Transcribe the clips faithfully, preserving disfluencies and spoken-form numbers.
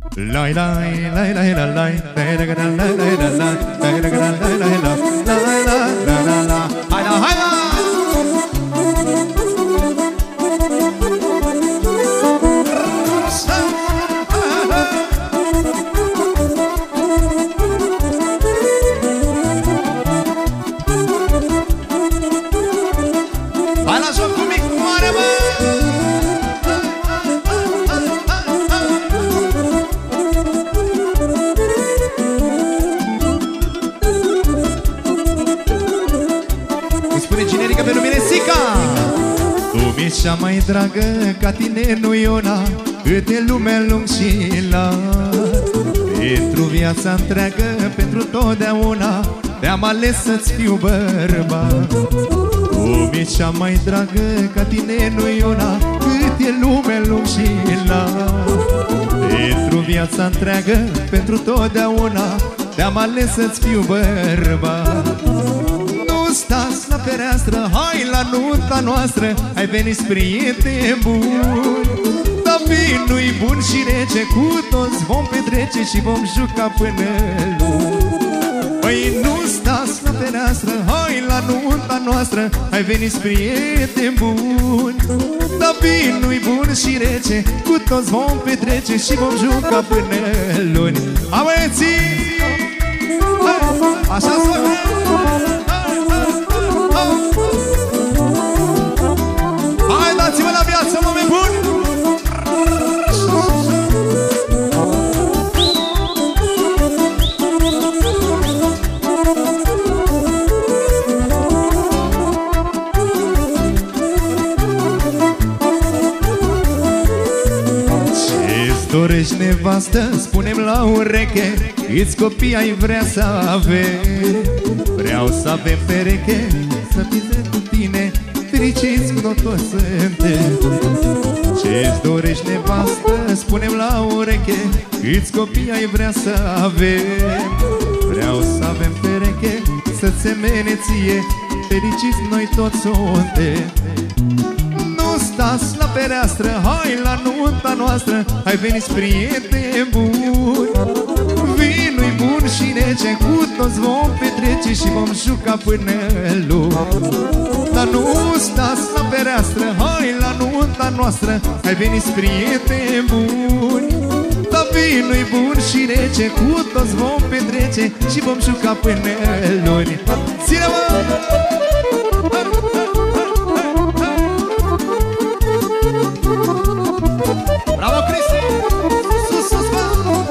Lai lai lai lai lai lai lai lai lai lai lai lai lai lai lai lai la. Hai la, hai la. Hai la joc cu mic, moare mă. Cea mai dragă ca tine nu-i una, câte lume lung și lat. Pentru viața întreagă, pentru totdeauna, te-am ales să-ți fiu bărbat. Tu-mi cea mai dragă ca tine nu-i una, câte lume lung și lat. Pentru viața întreagă, pentru totdeauna, te-am ales să-ți fiu bărbat. Stați la fereastră, hai la nunta noastră, ai venit prieteni buni. Dar vinul-i bun și rece, cu toți vom petrece și vom juca până luni. Păi nu stați la fereastră, hai la nunta noastră, ai venit prieteni buni. Dar vinul-i bun și rece, cu toți vom petrece și vom juca până luni. Hai băieții! Așa să hai, dați-mă la viață, oameni buni! Ce-ți dorești, nevastă? Spune-mi la ureche, câți copii ai vrea să avem? Vreau să avem pereche, să fie cu tine fericiți cum toți suntem. Ce-ți dorești, nevastă? Spune-mi la ureche, câți copii ai vrea să avem? Vreau să avem pereche, să-ți semene ție, fericiți noi toți suntem. Nu stați la fereastră, hai la nunta noastră, ai venit prieteni buni. Vinul-i bun și rece, cu toți vom petrece și vom juca până luni. Dar nu stați la fereastră, hai la nunta noastră, ai venit prieteni buni. Dar vinul-i bun și rece, cu toți vom petrece și vom juca până luni. Ține-mă! Bravo, Cristi! Sus, sus, bă!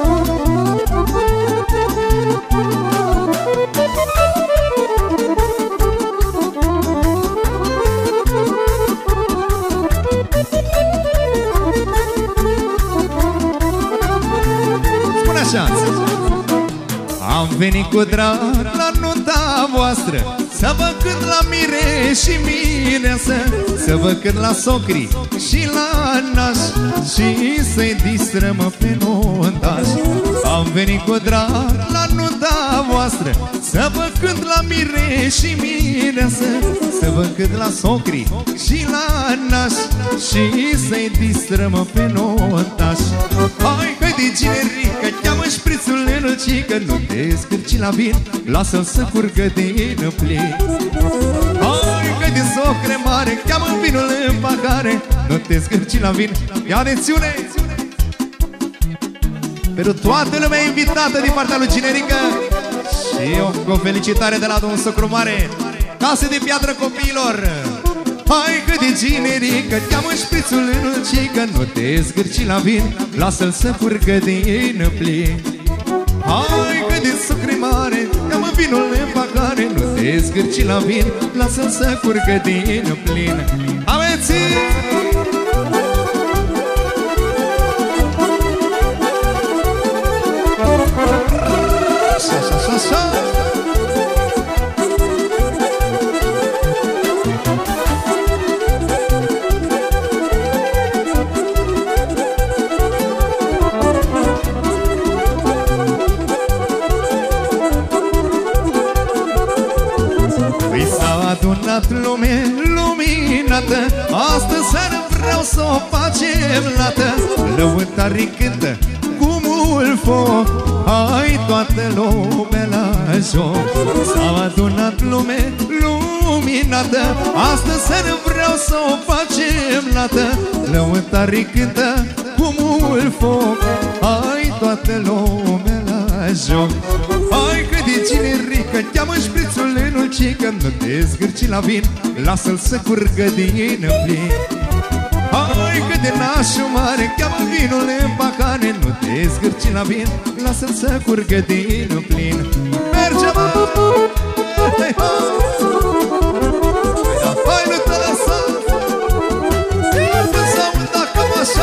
Spune așa! Am venit cu drag la nunta voastră, să vă cânt la mire și mireasă, să vă cânt la socri și la naș, și să-i distrăm pe nuntaș. Am venit cu drag la nunta voastră, să vă cânt la mire și mireasă, să vă cânt la socri și la naș, și să-i distrăm pe nuntaș. Hai, hai de generică, cheamă șprițul înălcică, nu te scârci la vin, lasă-l să curgă din plin. Hai, hai de socre mare, cheamă vinul în pahare, nu te scârci la vin. Ia atențiune! Pentru toată lumea invitată din partea lui Generică și o, o felicitare de la domnul Socru Mare, Case de Piatră Copiilor. Hai că de Generică, cheamă șprițul înălcică, nu te scârci la vin, lasă-l să curgă din plin. Hai că de socre mare, cheamă vinul în pahare, nu te scârci la vin, lasă-l să curgă din plin. Aveți! Așa, așa, așa. Păi s-a adunat lume luminată, astăzi seară vreau să o facem lată. Lăutarii cântă cu mult foc, hai toată lumea la joc. S-au adunat lume luminată, astăzi seară vreau să o facem lată. Lăutarii cântă cu mult foc, hai toată lumea la joc. Hai că de cinerică, cheamă șprițul în ulcică, nu te zgârci la vin, lasă-l să curgă din plin. Hai că de nașul mare, cheamă vinul în pacane, nu te zgârci la vin, lasă-l să curgă din plin. Merge, mă! Hai, hai! Hai, nu te lăsa! Nu s-au dat cam așa!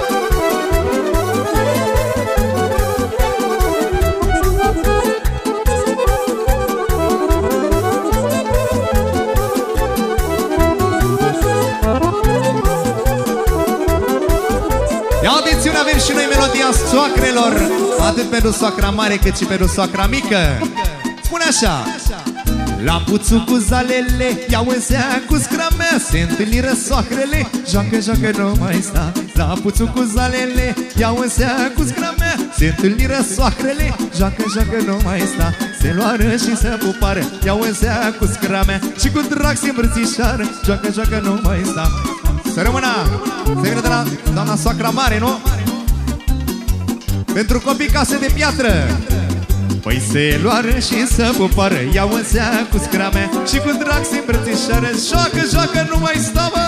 Ia atențiune, avem și noi melodia soacrelor, atât pentru soacra mare cât și pentru soacra mică. Spune așa: la puțul cu zalele, iau în seara cu scramea, se întâlniră soacrele, joacă, joacă, nu mai sta. La puțul cu zalele, iau în seara cu scramea, se întâlniră soacrele, joacă, joacă, nu mai sta. Se luară și se pupară, iau în seara cu scramea, și cu drag se îmbrățișară, joacă, joacă, nu mai sta. Să rămână, se vine de la doamna soacra mare, nu? Pentru copii case de piatră. Păi se luară și se pupară, iau în seara cu scramea, și cu drag se îmbrățișară, joacă, joacă, nu mai sta, mă!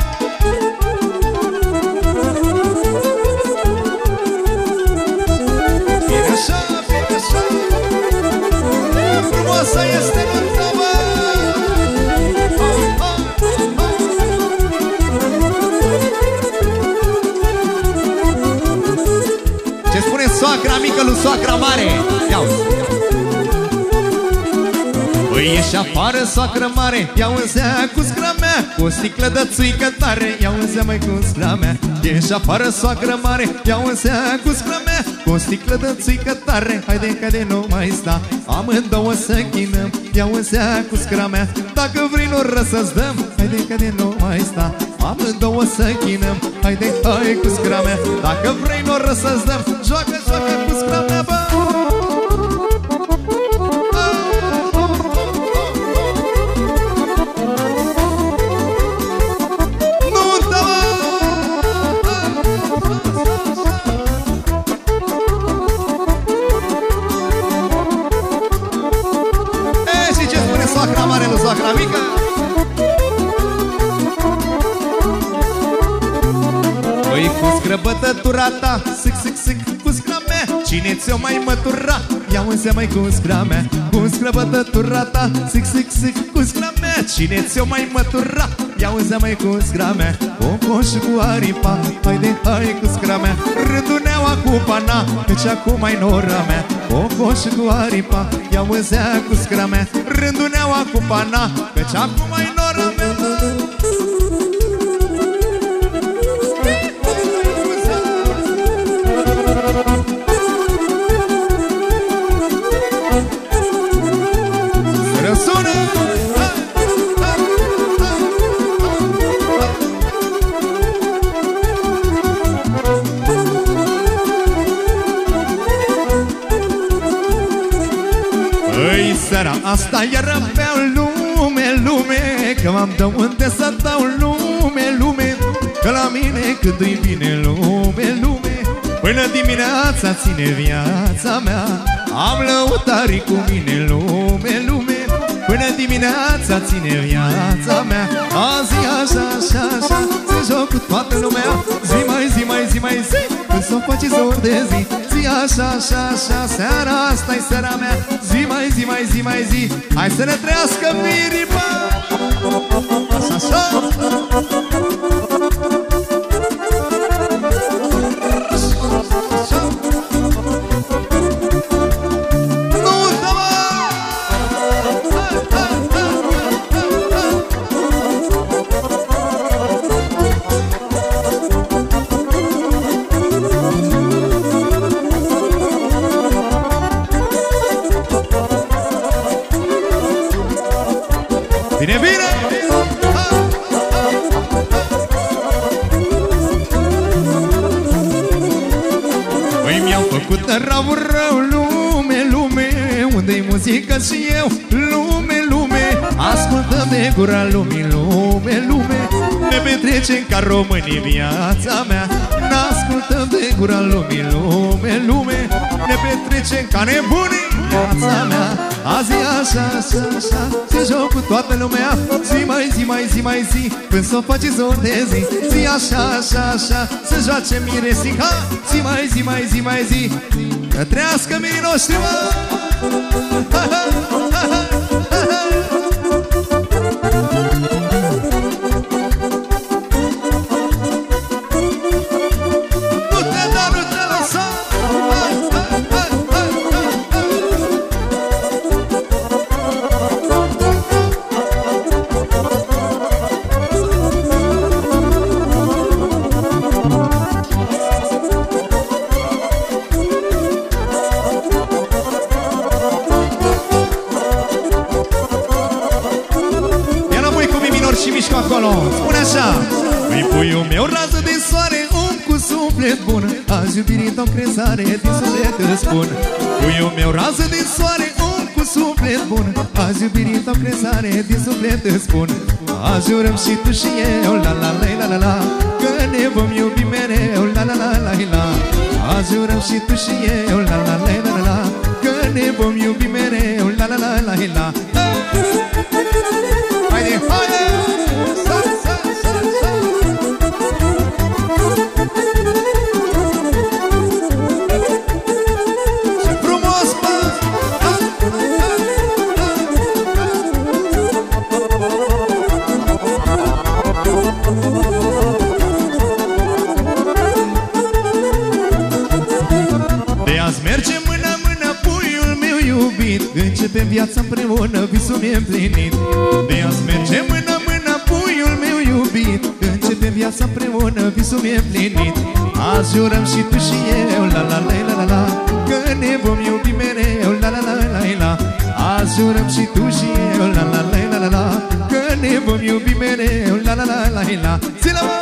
Bine așa, bine așa, frumoasă este nunta, mă! Ce spune soacra mică lui soacra mare? Ia-uzi! Păi ieși afară, soacră mare, iau în seara cu scramea, cu o sticlă de țuică tare, iau în seara mai cu scramea. Ieși afară, soacră mare, iau în seara cu scramea, cu o sticlă de țuică tare, haide că de nu mai sta. Amândouă să chinăm, iau în seara cu scramea, dacă vrei noră să-ți dăm, haide că de nu mai sta. Amândouă să chinăm, haide, hai cu scramea, dacă vrei noră să-ți dăm, joacă, joacă cu scramea, bă! Soacra mare lui soacra mică. Păi cu scrăbătătura ta, sic, sic, sic, cu scramea, cine ți-o mai mătura? Ia un se mai cu scramea, cu scrăbătătura ta, sic, sic, sic, cu scramea, cine ți-o mai mătura? Ia un se mai cu scramea, Coco și cu aripa, haide, hai cu scramea, rânduneaua cu pana, căci acum ai nora mea. Coco și cu aripa, ia un se cu scramea, rânduneaua cu pana, căci acum ai nora mea. Răsună! Păi seara asta iară beau lume, lume, că m-am dă unde să dau lume, lume, că la mine cât îi bine lume, lume. Până dimineața ține viața mea, am lăutarii cu mine lume, lume. Până dimineața ține viața mea, azi așa, așa, așa, se joc cu toată lumea. Zi mai zi, mai zi, mai zi, când s-o face zor de zi. Zi așa, așa, așa, seara asta-i seara mea. Zi mai zi, mai zi, mai zi, hai să ne trăiască miripa. Așa, așa. Bine, bine! făcut rău, rău, lume, lume. Unde-i muzică și eu, lume, lume. Ascultăm de gura lumii, lume, lume. Ne petrecem ca românii viața mea. N-ascultăm de gura lumii, lume, lume. Ne petrecem ca nebunii viața mea. Azi e așa, așa, așa, se joc cu toată lumea. Zi mai zi, mai zi, mai zi, până s-o face zor de zi. Zi așa, așa, așa, se joace miresi. Ha! Zi mai zi, mai zi, mai zi, că trească mirii noștri, mă! Ha, ha, ha, ha, ha, ha. Nu te da, nu te lăsa. Hai, hai, hai, hai, hai. Și mișcă acolo, spune așa. Îi puiul meu rază de soare, om cu suflet bun. Azi iubirii dau crezare, din suflet îți spun. Puiul meu rază de soare, om cu suflet bun. Azi iubirii dau crezare, din suflet îți spun. Azi jurăm și tu și eu, la la la la la la, că ne vom iubi mereu, la la la la la. Azi jurăm și tu și eu, la la la la la, că ne vom iubi mereu, la la la la la. Haide, haide! Sa, sa, sa, sa. Ce frumos, mă! De azi mergem mână-mână, puiul meu iubit. Începem viața împreună, visul mi-e împlinit. De azi mergem mână-mână, puiul meu iubit. Începem viața împreună, visul mi-e împlinit. Azi jurăm și tu și eu, la la la la la la, că ne vom iubi mereu, la la la la la. Azi jurăm și tu și eu, la la la la la la, că ne vom iubi mereu, la la la la la. Zi-la, mă!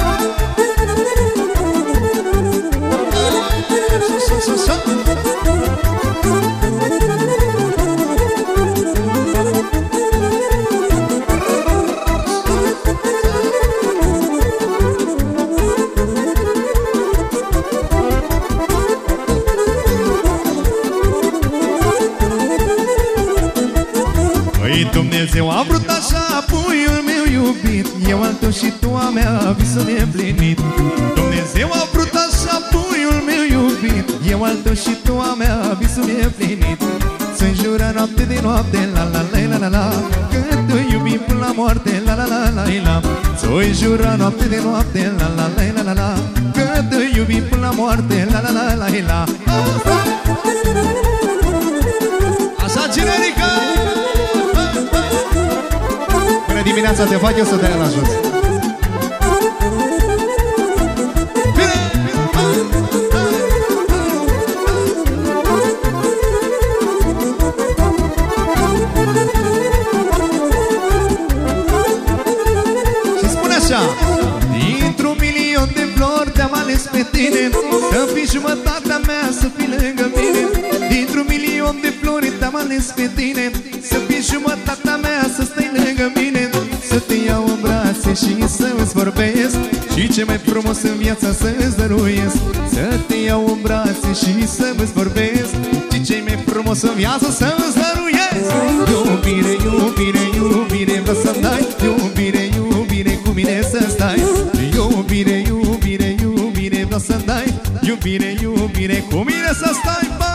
Păi Dumnezeu a vrut așa, puiul meu iubit. Eu al tău și tu a mea, visul mi-e împlinit. Dumnezeu a vrut așa, puiul meu iubit. Eu al tău și tu a mea, visul mi-e împlinit. Să-i jură noapte de noapte, la la la la la la, că te iubim până la moarte, la la la la la. Să-i jură noapte de noapte, la la la la la la, că te iubim până la moarte, la la la la la. Așa, generică! Până dimineața te fac eu să te la jos. Și spune așa: dintr-un milion de flori te-am ales pe tine, să fii jumătatea mea, să fii lângă mine. Dintr-un milion de flori te-am ales pe tine, să fii jumătatea mea, să stai lângă mine. Să te iau în brațe și să-ți vorbesc, și ce mai frumos în viața să-ți dăruiesc. Să te iau în brațe și să-ți vorbesc, și ce mai frumos în viață să-ți dăruiesc. Iubire, iubire, iubire, vreau să-mi dai. Iubire, iubire, cu mine să stai. Iubire, iubire, iubire, vreau să-mi dai. Iubire, iubire, cu mine să stai, bă!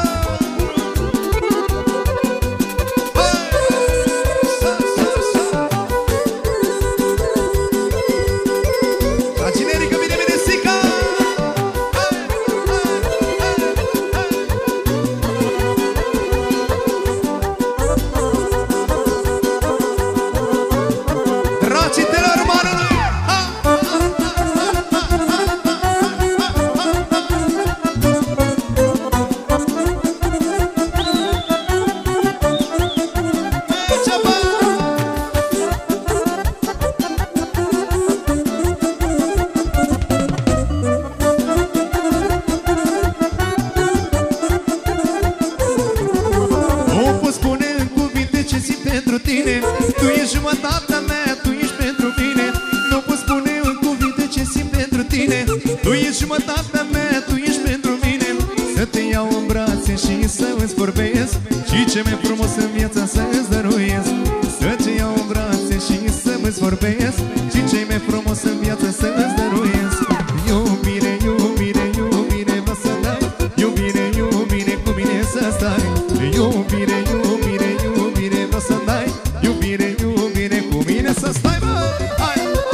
tine. Tu ești jumătatea mea, tu ești pentru mine. Nu pot spune în cuvinte ce simt pentru tine. Tu ești jumătatea mea, tu ești pentru mine. Să te iau în brațe și să îți vorbesc și ce mai frumos în viața să-ți dăruiesc. Să te iau în brațe și să-mi vorbesc și ce mai frumos în viață să-ți dăruiesc. Iubire, iubire, iubire, vă să dai. Iubire, iubire, cu mine să stai. Iubire, iubire, iubire, vă să dai. Iubire, iubire, cu mine să stai, bă! Hai!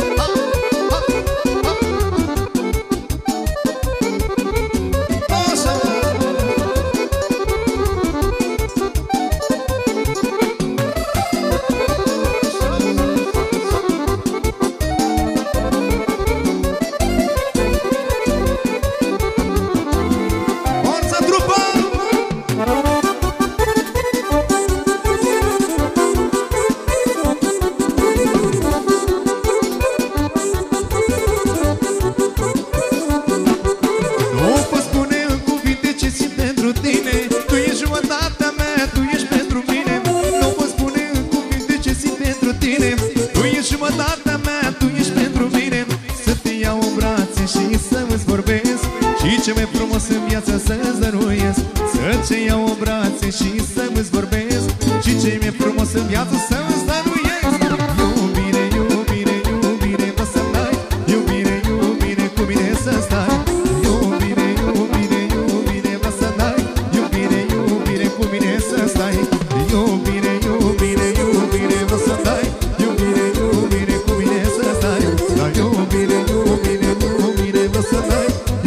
Ce mai frumos în viață să-ți dăruiesc. Să-ți iau în brațe și să-mi vorbesc și ce mai frumos în viață să-ți dăruiesc. Iubire, iubire, iubire, vă să dai. Iubire, iubire, cu mine să stai. Iubire, iubire, iubire, vă să dai. Iubire, iubire, cu mine să stai. Iubire, iubire, iubire, vă să dai. Iubire, iubire, cu mine să stai. Iubire, iubire, iubire, vă să dai.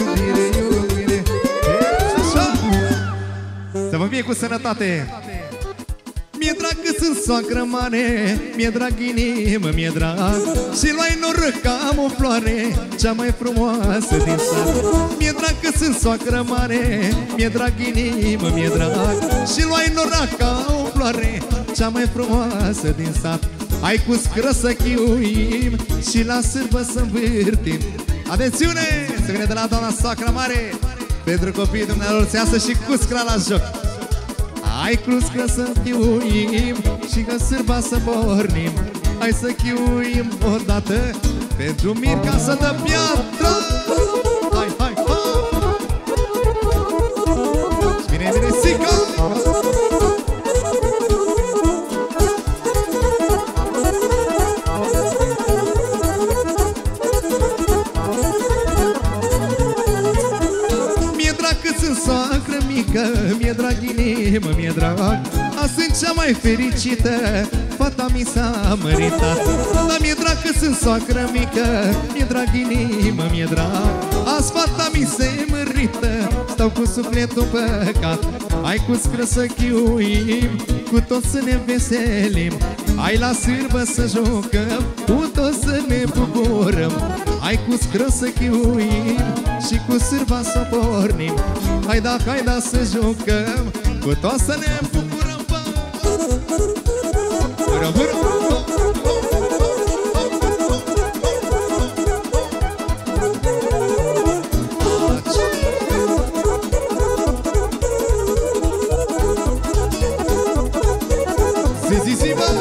Să vă fie cu sănătate. Mi-e drag că sunt soacră mare, mi-e drag inimă, mi-e drag și luai noroc că am o floare cea mai frumoasă din sat. Mi-e drag că sunt soacră mare, mi-e drag inimă, mi-e drag și luai noroc că am o floare cea mai frumoasă din sat. Ai cu scră să chiuim și la sârbă să învârtim. Atențiune! Se vine de la doamna soacră mare pentru copiii dumnealor să iasă și cu scra la joc. Hai cruscă să chiuim și că sârba să pornim. Hai să chiuim odată pentru Mirca să dă piatră. Hai, hai, hai! Bine, bine, sică! Soacră mică, mi-e drag inimă, mi-e drag. Azi sunt cea mai fericită, fata mi s-a măritat. Dar mi-e drag că sunt soacră mică, mi-e drag inimă, mi-e drag. Azi fata mi se mărită, stau cu sufletul păcat. Hai cu scră să chiuim, cu toți să ne veselim. Hai la sârbă să jucăm, cu toți să ne bucurăm. Hai cu scră să chiuim și cu sârba să pornim. Hai da, hai da să jucăm, cu toți să ne bucurăm. Bura, bura. Zi, zi, zi, bă!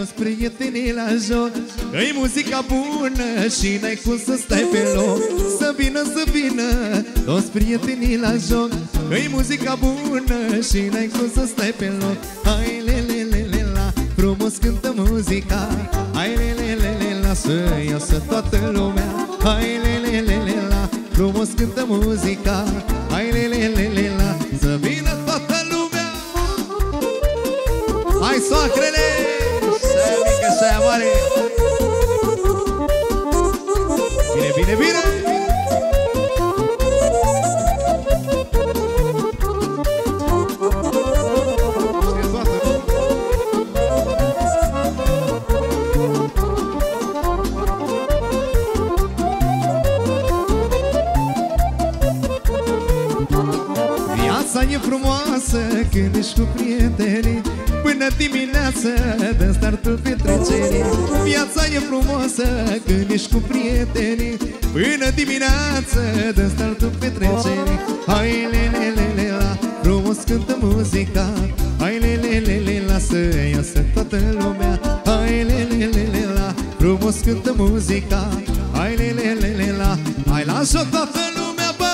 toți prietenii la joc, că-i muzica bună și n-ai cum să stai pe loc. Să vină, să vină toți prietenii la joc, că-i muzica bună și n-ai cum să stai pe loc. Hai le le le le la, frumos cântă muzica. Hai le le le le la, să iasă toată lumea. Hai le le le le la, frumos cântă muzica. Hai le le le le la, să vină toată lumea. Hai soacrele, să-i mică, să-i mare. Bine, bine, bine. Viața e frumoasă când ești cu prietenii, până dimineață dă startul petrecerii. Viața e frumoasă când ești cu prietenii, până dimineață dă startul petrecerii. Hai le le le le la, frumos cântă muzica. Hai le le le le la, să iasă toată lumea. Hai le le le le la, frumos cântă muzica. Hai le le le le la, hai la joc toată lumea, bă!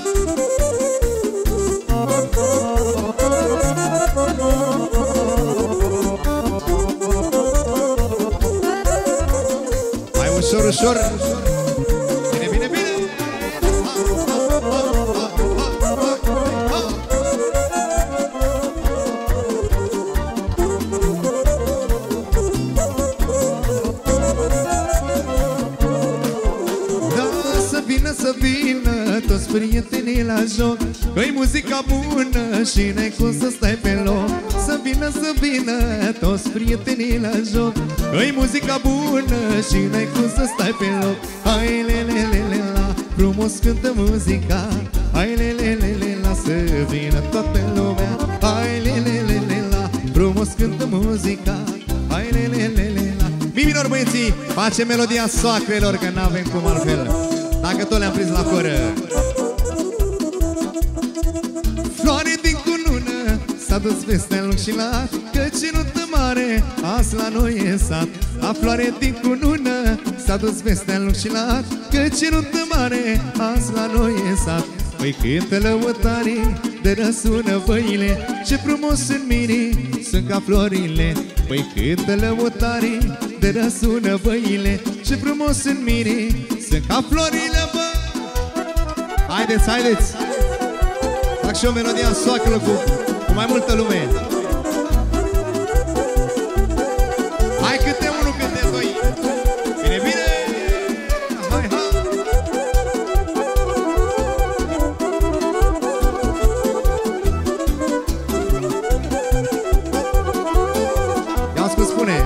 Hai ușor, ușor. Bine, bine, bine. Da, să vină, să vină toți prietenii la joc, că-i muzica bună și n-ai cum să stai pe loc. Să vină, să vină toți prietenii la joc, că-i muzica bună și n-ai cum să stai pe loc. Hai le le le le la, frumos cântă muzica. Hai le le le le la, să vină toată lumea. Hai le le le le la, frumos cântă muzica. Hai le le le le la. Mi minor, băieții, facem melodia soacrelor, că n-avem cum altfel, dacă tot le-am prins la coră. Floare din cunună s-a dus peste lung și lat, că ținută mare azi la noi e sat. La floare din cunună s-a dus peste lung și lat, că ținută mare azi la noi e sat. Păi cântă lăutarii, de răsună văile, ce frumos sunt mirii, sunt ca florile. Păi cântă lăutarii, de răsună văile, ce frumos sunt mirii, sunt ca florile, bă! Haideți, haideți! Fac și o melodie în soacră cu, cu mai multă lume. Hai câte unul, câte doi. Bine, bine. Hai, hai. Ia-ți cum spune.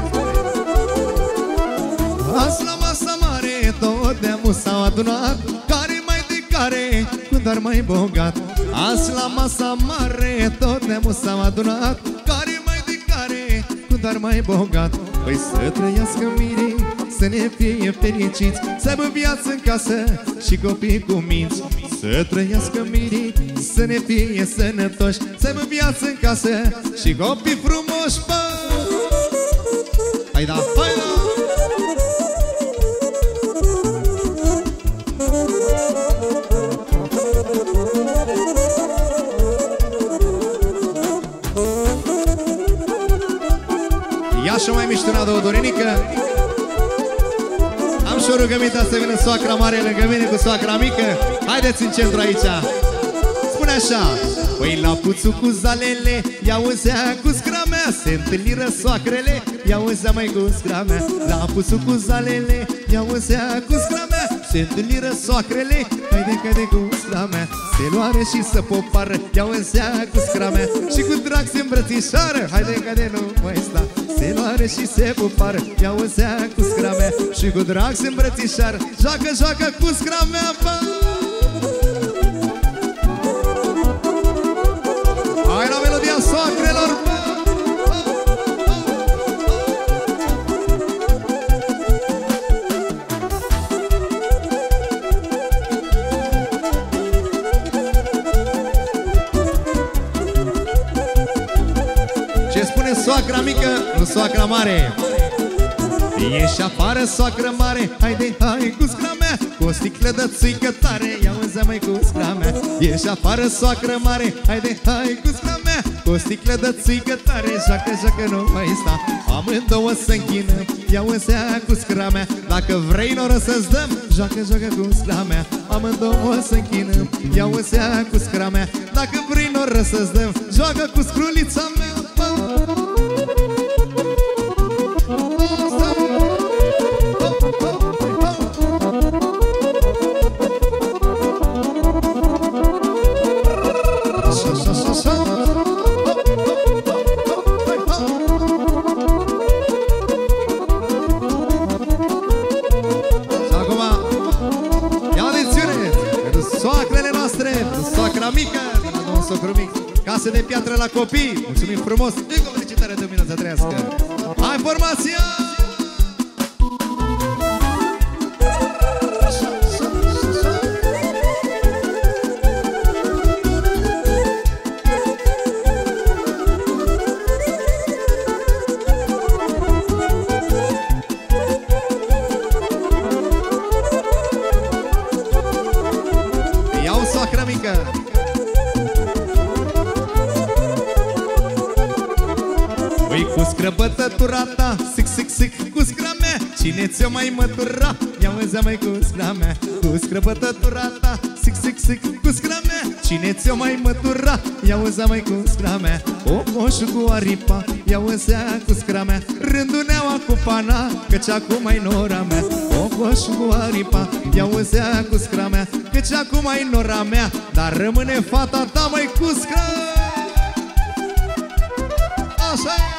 Azi la masa mare tot de-amu s-au adunat, care mai de care, cu doar mai bogat. Azi la masa mare tot neamul s-au adunat, care mai de care, cu doar mai bogat. Păi să trăiască mirii, să ne fie fericiți, să aibă viață în casă și copii cu minți. Să trăiască mirii, să ne fie sănătoși, să aibă viață în casă și copii frumoși, bă! Hai da, hai da! Ia și-o mai miștunat o dorenică. Am și o rugămintea să vină soacra mare lângă mine cu soacra mică. Haideți în centru aici. Spune așa. Păi la puțul cu zalele, i-auzea cu scramea, se întâlniră soacrele, i-auzea mai cu scramea. La puțul cu zalele, i-auzea cu scramea, se întâlniră soacrele, haide că de cu scramea. Se luare și să popară, i-auzea cu scramea, și cu drag se îmbrățișară, haide că de nu mai sta. Se luare și se popară, i-auzea cu scramea, și cu drag se îmbrățișară, joacă, joacă cu scramea, bă! Hai la melodia soacrelor, bă! Ce spune soacra mică, nu soacra mare? Ieși afară, soacră mare, haide, hai cu scra mea, cu o sticlă de țuică tare, ia uza mai cu scra mea. Ieși afară, soacră mare, haide, hai cu scra mea, cu o sticlă de țuică tare, joacă, joacă, nu mai sta. Amândouă se închină, ia uza cu scra mea, dacă vrei noră să-ți dăm, joacă, joacă cu scra mea. Amândouă se închină, ia uza cu scra mea, dacă vrei noră să-ți dăm, joacă cu scrulița mea. Case de piatră la copii. Mulțumim frumos. Încă o felicitare de minut să trăiască. Hai formația! Iau soacră mică. Cu scrăbătătura ta, sic, sic, sic, cu scra mea, cine ți-o mai mătura? Ia măzea mai cu scra mea. Cu scrăbătătura ta, sic, sic, sic, cu scra mea, cine ți-o mai mătura? Ia măzea mai cu scra mea. O moșu cu aripa, ia măzea cu scra mea. Rânduneaua cu pana, căci acum mai nora mea. O moșu cu aripa, ia măzea cu scra mea, căci acum mai nora mea. Dar rămâne fata ta mai cu scra. Așa e.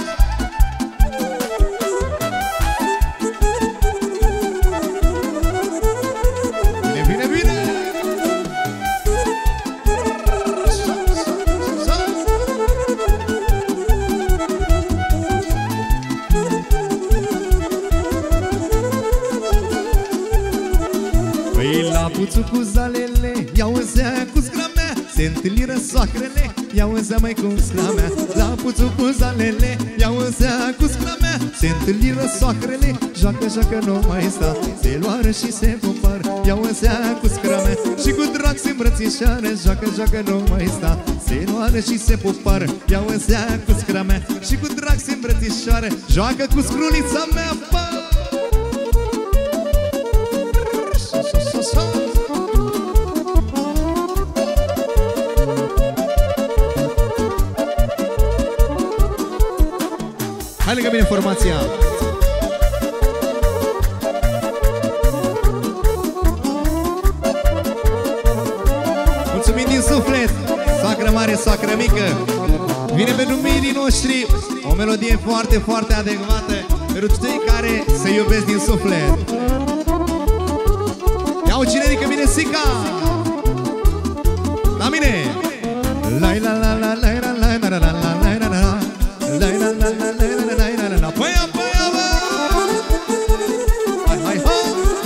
Puțu cu zalele, ia-o-zea cu scra mea, se întâlniră soacrele, ia-o-zea mai cu scra mea. La puțu cu zalele, ia-o-zea cu scra mea, se întâlniră soacrele, joacă, joacă, nu mai sta. Se luară și se pupar, ia-o-zea cu scra mea, și cu drag se îmbrățișoară, joacă, joacă, nu mai sta. Se luară și se pupar, ia-o-zea cu scra mea, și cu drag se îmbrățișoară, joacă cu scrulița mea, pa! Hai lângă mine formația. Mulțumim din suflet. Soacră mare, soacră mică. Vine pentru mirii noștri o melodie foarte, foarte adecvată pentru cei care se iubesc din suflet. Ia-o cine ridică mine Sica. La mine. La la la la la la la la la la la la la. La la la la la la la la la. Păi, păi, bă! Hai, hai, hai!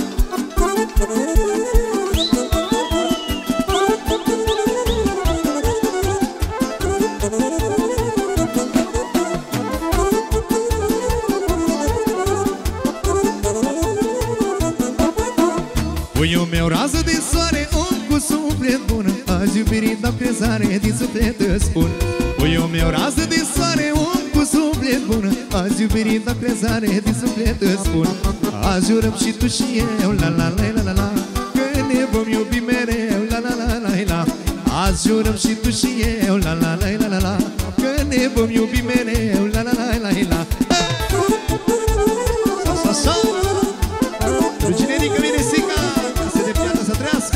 Puiul meu rază de soare, om cu suflet bun, azi iubirii dau crezare, din suflet îți spun. Puiul meu rază de soare, om cu suflet bun, azi iubirii dau crezare, din suflet îți spun. Azi jurăm și tu și eu, la la la la la la, că ne vom iubi mereu, la la la la la. Azi jurăm și tu și eu, la la la la la la, că ne vom iubi mereu, la la la la la. Sa, sa, sa. Ruginerică vine Sica, se de piatră să trăiască.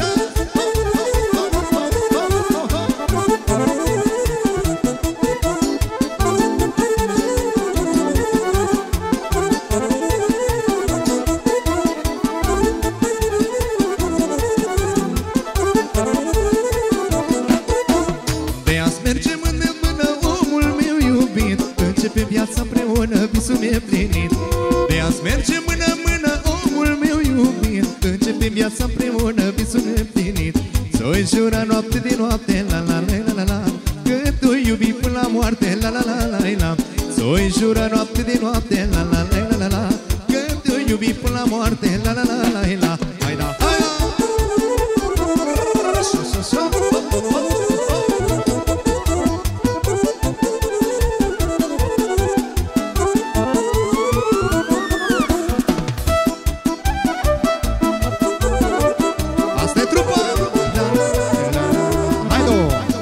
De azi mergem mână în mână, omul meu iubit, începe viața împreună, visul mi-e plinit. De azi mergem mână în mână, omul meu iubit, începe viața împreună, visul mi-e plinit. S-o-i jura noapte de noapte, la la la la la la, că tu iubi până la moarte, la la la la la. S-o-i jura noapte de noapte, la la la la la la, că tu iubi până la moarte. La la la la la. Hai da, hai da. So, so, so. Asta e trupa. La, la, hai do.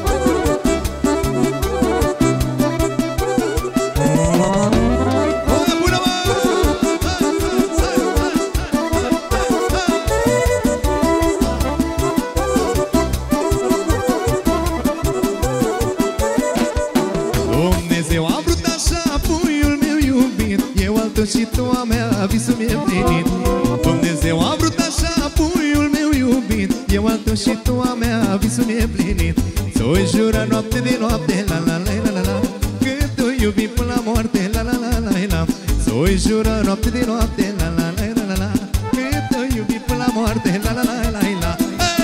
Și tu a mea, visul mi-e plinit. Dumnezeu a vrut așa, puiul meu iubit. Eu al tău și tu a mea, visul mi-e plinit. Ți-o jură noapte de noapte, la la la la la la. Că tu iubi până la moarte, la la la la la. Ți-o jură noapte de noapte, la la la la la la. Că tu iubi până la moarte, la la la la la.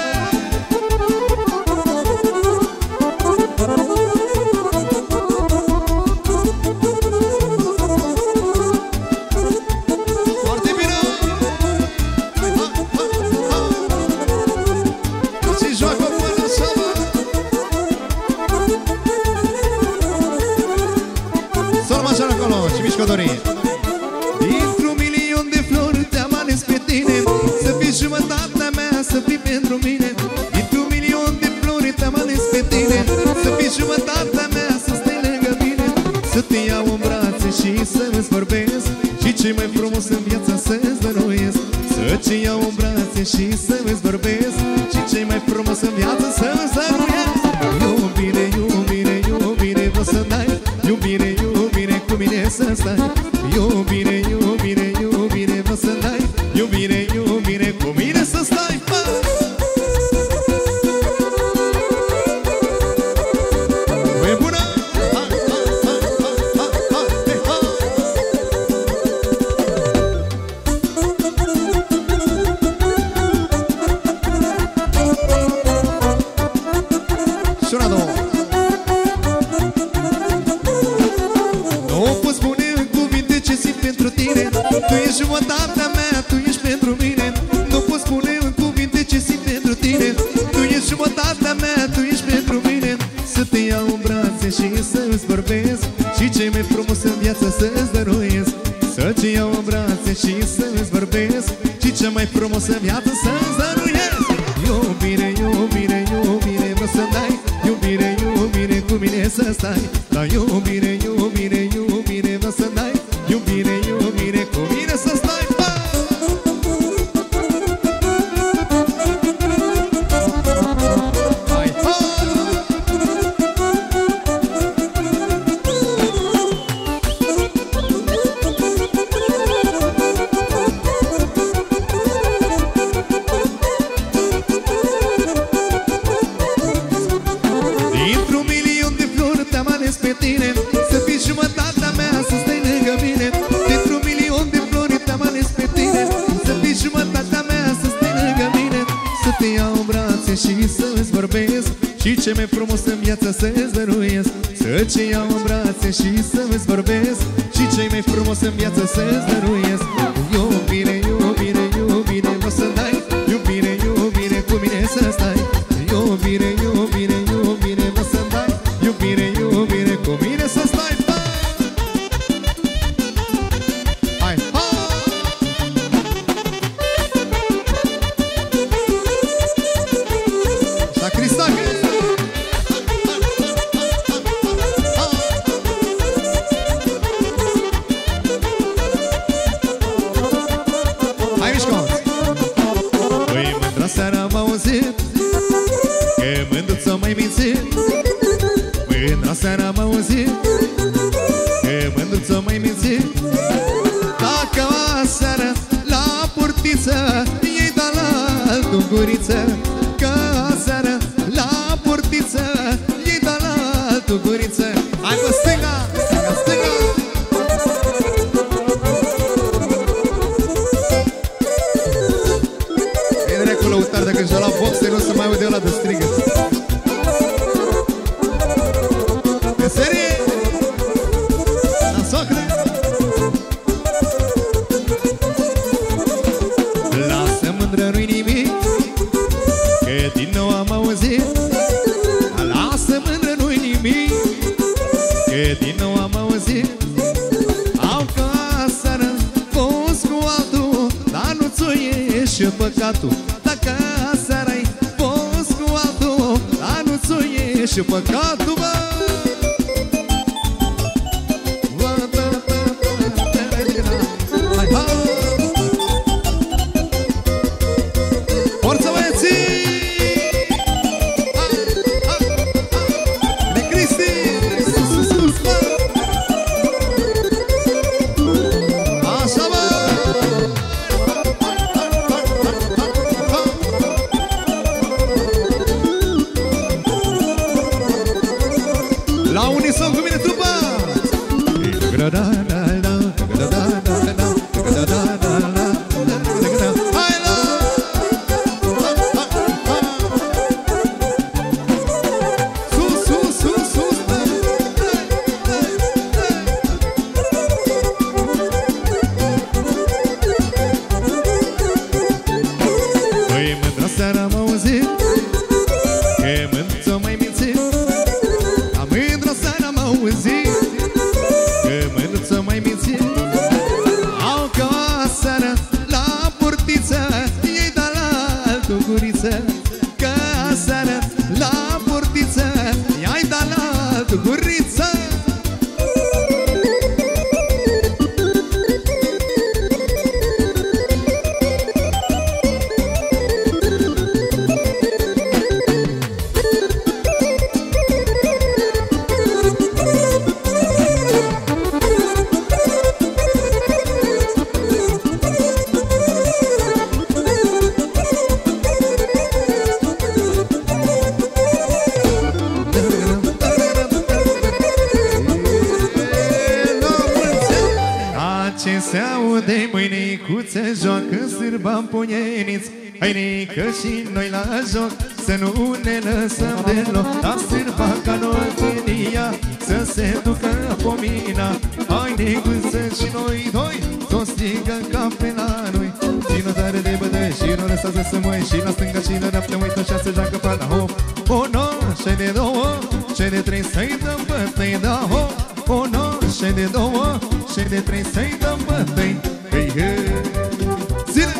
Dintr-un milion de flori te-am ales pe tine, să fii jumătatea mea, să fii pentru mine. Dintr-un milion de flori te-am ales pe tine, să fii jumătatea mea, să stai lângă mine. Să te iau în brațe și să-ți vorbesc, și ce mai frumos în viață să-ți dăruiesc. Să te iau în brațe și să-ți vorbesc, și ce mai frumos în viață să-ți dăruiesc. Iubire, iubire, iubire, vreau să dai. Iubire, iubire, cu mine să stai. Iubire, iubire, iubire, vreau să dai. Iubire, iubire, cu mine să stai. E bună! Și una, două. Tu ești jumătatea mea, tu ești pentru mine. Nu pot spune în cuvinte ce simt pentru tine. Tu ești jumătatea mea, tu ești pentru mine. Să te iau în brațe și să-ți vorbesc, și ce mai frumos în viață să-ți dăruiesc. Să te iau în brațe și să-ți vorbesc, și ce mai frumos în viață să-ți dăruiesc. Iubire, iubire, iubire, vreau să dai. Iubire, iubire, cu mine să stai. La iubire, iubire, iubire, vreau să dai. Iubire, iubire, cu mine să stai. Hai, hai! Dintr-un milion de flori te-am ales pe tine, să fii jumătatea mea, să stai lângă mine. Dintr-un milion de flori te-am ales pe tine, să fii jumătatea mea, să stai lângă mine. Să te iau în brațe și să-ți vorbesc, și ce mai frumos în viață să-ți dăruiesc. Să te iau în brațe și să-ți vorbesc, și ce mai frumos în viață să-ți dăruiesc. Iubire, iubire, iubire, vreau să dai. Iubire, iubire, cu mine să stai. Iubire, iubire, iubire, vreau să dai. Iubire, iubire, cu mine să stai. Hai, hai! La Cristache! Hai, mișco! Păi mândra seara am auzit că mândruță mai mințit. Mândra seara am auzit că mândruță mai mințit. Dacă aseară la portiță ei da la altul guriță, că aseară la portiță ei da la altul guriță. Hai pe stânga, stânga, stânga! E dracu lăutar, dacă și-a luat boxer, o să mai aude ăla de strigă. În serie! La socră! și păcatul. Dacă aseară ai fost cu altul, anunțul e și păcatul, bă. Hai, hai! Forță, băieții! De Cristi! Sus, sus, sus, bă! Așa, bă! La unison cu mine, trupa! Hai, la! Sus, sus, sus, sus! Păi mândra seara am auzit că mândra mai mințit. La mândra seara am auzit că mândra mai mințit. Au ca seara la portiță, ei da la altă guriță. Ca seara la portiță, ei da la altă guriță. Ce se aude mâinicuță, joacă sârba-n punieniți. Hainică și noi la joc, să nu ne lăsăm deloc. La sârba ca noi să se ducă pomina. Hainicuță și noi doi, toți strigă ca pe la noi. Și nu tare de bădăi și nu lăsați să măi. Și la stânga și la dreapta uită și se joacă fata. Hop, o nouă, și de două, și de trei să-i dăm bătăi. Da, hop, o nouă, și de două, și de trei să-i dăm bătăi. Hei, hei, zile!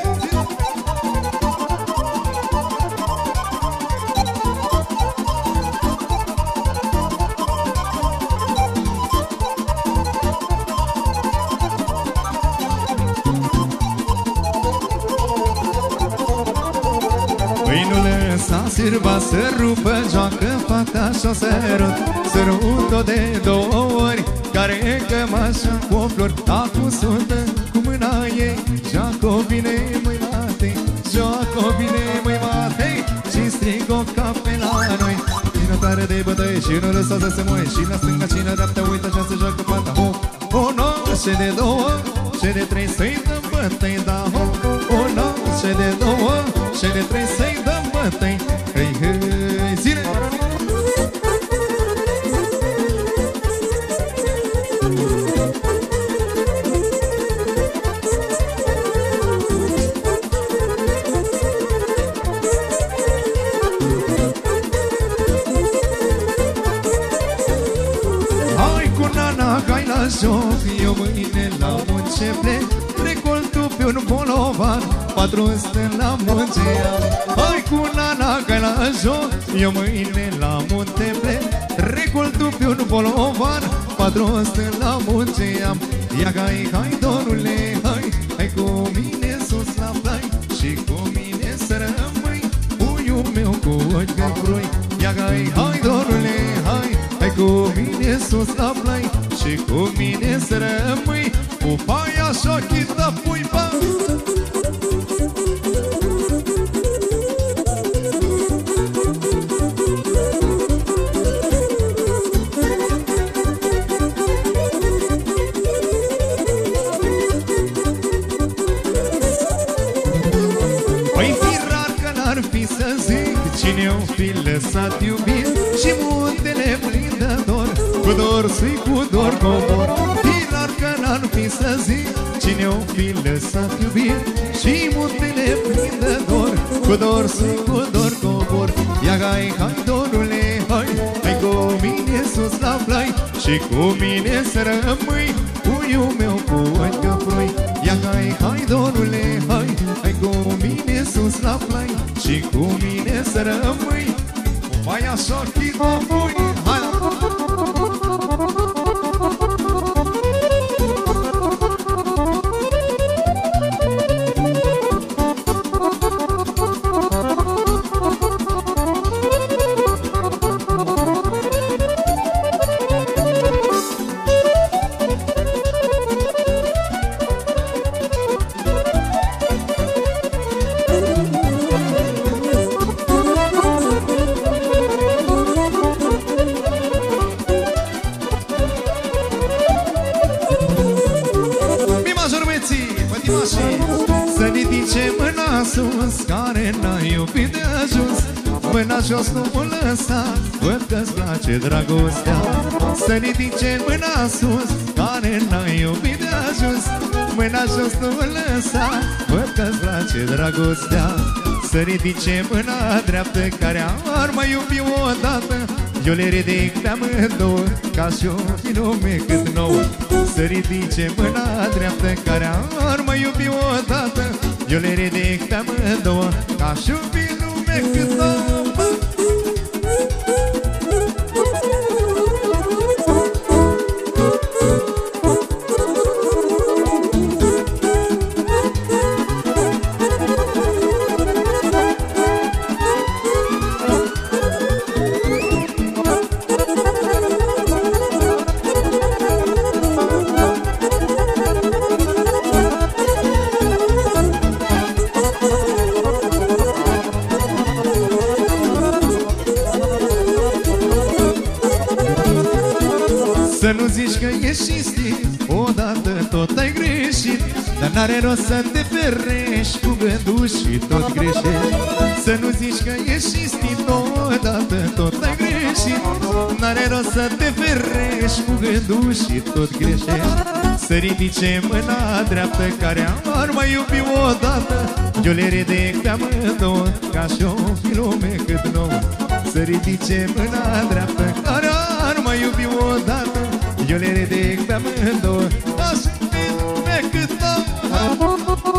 Păi nu lăsa sârba să rupă, joacă fata și-o sărut. Sărut-o de două ori, care cămașa cu flori. Acum suntă cu mâna ei, Jacobine măi matei, Jacobine măi matei. Și strig-o ca pe la noi. Cine tare de bătăi și nu lăsa să măi. Și la stânga și la dreapta uită și se joacă fata. Hop, o nouă, și de două, și de trei să-i dăm bătăi. Da, hop, o nouă, și de două, și de trei să-i dăm bătăi. Hei, hei, zile! Joc, eu mâine la munce plec, recoltul pe un bolovan, patru stâni la munce am. Hai cu nana că la joc, eu mâine la munte plec, recoltul pe un bolovan, patru stâni la munce am. Ia hai, hai, dorule, hai, hai cu mine sus la plai, și cu mine să rămâi, puiul meu cu ochi de brui. Ia hai, hai, dorule, hai, hai cu mine sus la plai, și cu mine să rămâi, pupaia șochită pui pa. Păi firar că n-ar fi să zic cine-o fi lăsat iubit și muntele plin de dor, cu dor să-i cu dor cobor. Firar că n-ar fi să zic cine-o fi lăsat iubit și muntele plin de dor, cu dor să-i cu dor cobor. Ia hai, hai dorule, hai, hai cu mine sus la plai, și cu mine să rămâi, puiul meu cu ochi de frui. Ia hai, hai dorule, hai, hai cu mine să rămâi, mai așa chita fui. Hai la să ridice mâna sus, care n-a iubit de ajuns. Mâna jos nu o lăsa, văd că-ți place dragostea. Să ridice mâna sus, care n-a iubit de ajuns. Mâna jos nu o lăsa, văd că-ți place dragostea. Să ridice mâna dreaptă, care ar mai iubi odată. Eu le ridic pe amândouă, ca și-o fi lume cât nouă. Să ridice mâna dreaptă, care ar mai iubi odată. Eu le ridic pe amândouă, ca și-o fi lume cât nouă. Să nu zici că ești cinstit, odată tot ai greșit. Dar n-are rost să te ferești cu gândul și tot greșești. Să nu zici că ești cinstit, odată tot ai greșit. N-are rost să te ferești cu gândul și tot greșești. Să ridice mâna dreaptă, care ar mai iubi odată. Eu le ridic pe amândouă, ca și-o fi lume cât nouă. Să ridice mâna dreaptă, care ar mai iubi odată. Eu le ridic pe amândouă, ca și-o fi lume cât nouă.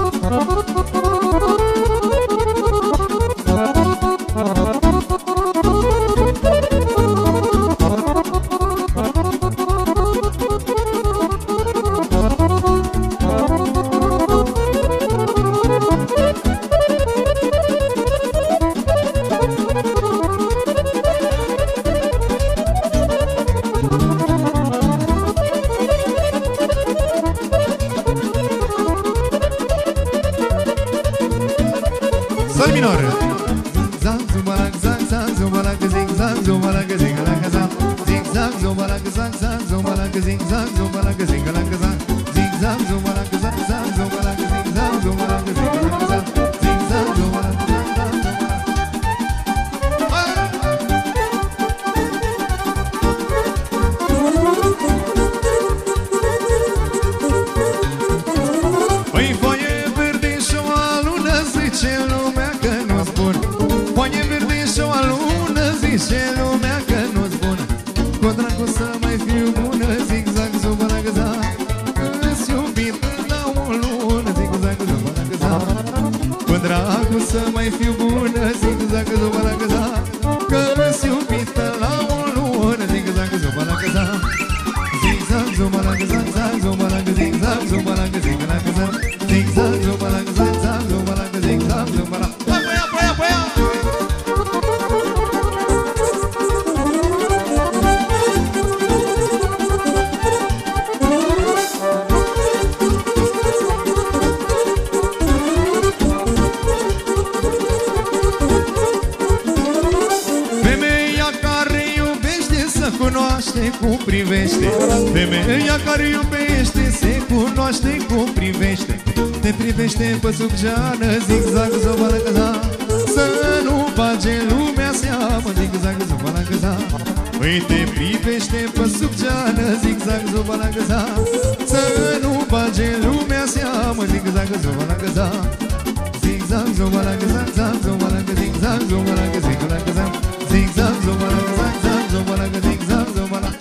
Sol minor. Zig zag zumbalag zag zag zumbalag zig zag zumbalag zig lag zag zig zag zumbalag zag zag zumbalag zig zag zumbalag zig lag zag zig zag zumbalag zag zag zumbalag zig zag zumbalag zig lag zag zig zag zumbalag zag zag. Păi foaie verde și o alună, zice lumea că nu-s bun. Foaie verde și o alună, zice lumea că nu-s bun. Cu dracu să mai fiu bună, zig-zag, zumbalagăzag, că-s iubită la o lună, zig-zag, zumbalagăzag. Cu dracu să mai fiu bună, zig-zag, zumbalagăzag, că-s iubită la o lună, zig-zag, zumbalagăzag. Zig-zag, zumbalagăzag, zag, zumbalagă, zig-zag, zumbalagă, zig-lagăzag. Zig-zag, zumbalagăzag, zag, zumbalagă, zig-zag, zumbalagă. Apoia, apoia, apoia! Femeia care iubește să cunoaște cum privește. Femeia care iubește se cunoaște cum privește. Te privește pe sub geană, zig-zag, zumbalagăzag, să nu bage lumea seamă, zig-zag, zumbalagăzag. Păi te privește pe sub geană, zig-zag, zumbalagăzag, să nu bage lumea seamă, zig-zag, zumbalagăzag. Zig-zag, zumbalagăzag, zag, zumbalagă, zig-zag, zumbalagă, zig-lagăzag. Zig-zag, zumbalagăzag, zag, zumbalagă, zig-zag, zumbalagă.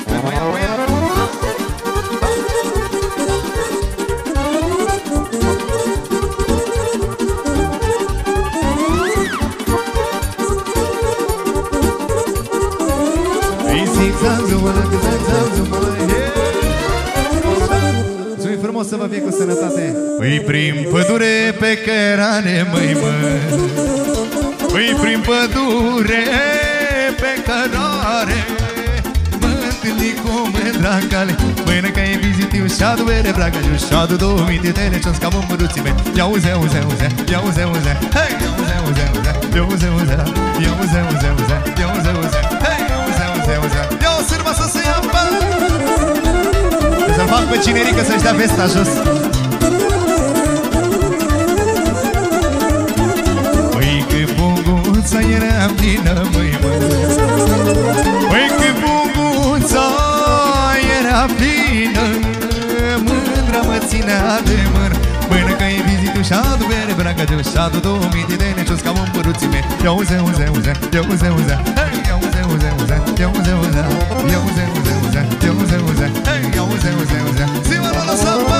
fie cu sănătate. Păi prin pădure pe cărare, măi, mă. Păi prin pădure pe cărare mă întâlni cu mândra cale. Mâină ca e vizitiu și-adu bere braga jos, și-adu două mii de tele ce-o scapă măruții mei. Ia uze, uze, uze, ia uze, uze, hei, ia uze, uze, uze, ia uze, uze, ia uze, uze, uze, ia uze, uze, hei, ia uze, uze, uze, ia o sârmă să se ia bani. Să-l fac pe cinerică să-și dea vesta jos. Păi că bunguța era plină, măi, mă. Păi că bunguța era plină, mândra mă ținea de mână. Până că e vizitul și-adu bere braga jos, și-adu două mii de dene ce-o scapă măruții mei. Ia uze, uze, uze, ia uze, uze, hei, ia uze, uze, uze, ia uze, uze, ia uze, uze, uze, ia uze, uze, hei, ia uze, uze, uze. Zi-mă la lăsă, bă!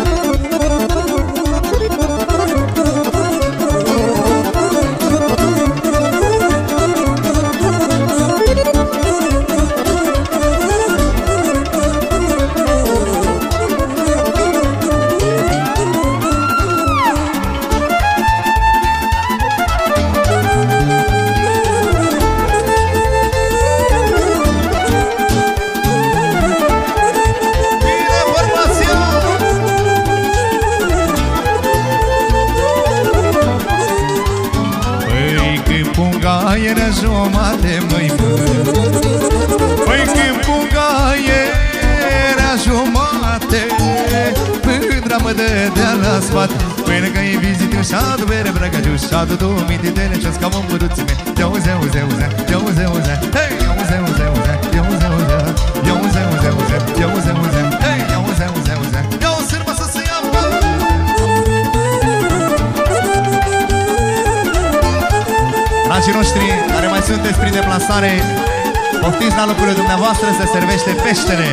Era jumate, măi, mă. Păi când punga era jumate, mândra mă dădea la spate. Până că e vizitiu și-adu bere braga jos, și-adu două mii de tele ce-o scapă măruții mei. Ia uze, uze, uze, ia uze, uze, hei, ia uze, uze, uze, ia uze, uze, ia uze, uze, uze, ia uze, uze, hei, ia uze, uze, uze, ia o sârmă să se ia bani. Dragii noștri care mai sunteți prin deplasare, poftiți la locurile dumneavoastră, se servește peștele.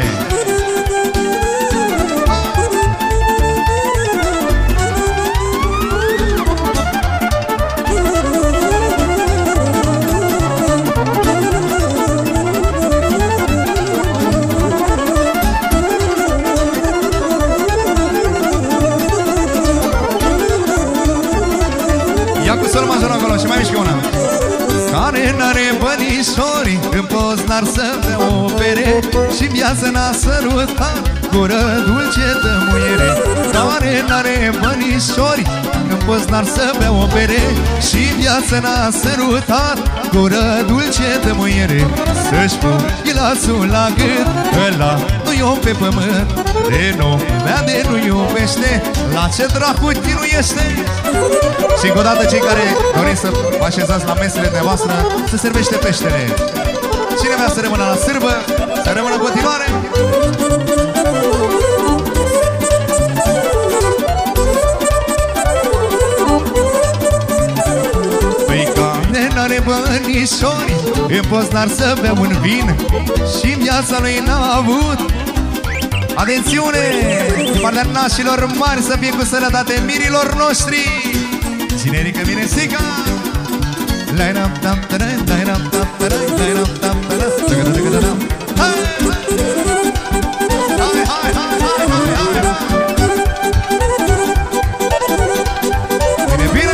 Ia cu solul major acolo și mai mișcă una. Care n-are bănișori, în Poznar să bea o bere, și viață n-a sărutat, gură dulce de muiere. Care n-are bănișori, în Poznar să bea o bere, și viață n-a sărutat, gură dulce de muiere. Să-și pun ghilațul la gât, ăla nu-i om pe pământ, de numea de nu iubește, la ce dracu chinuiește. Și încă o dată cei care doriți să vă așezați la mesele de voastră, se servește peștele. Cine vrea să rămână la sârbă, să rămână în continuare. Păi care n-are bănișori, în Poznar să bea un vin, și viața lui n-a avut. Atențiune! Din partea nașilor mari să fie cu sănătate mirilor noștri. Cinerică vine sica. Lai-ram tam tarai, lai-ram tam tarai, lai-ram tam tarai. Hai! Hai, hai, hai, hai, hai, hai! Bine, bine!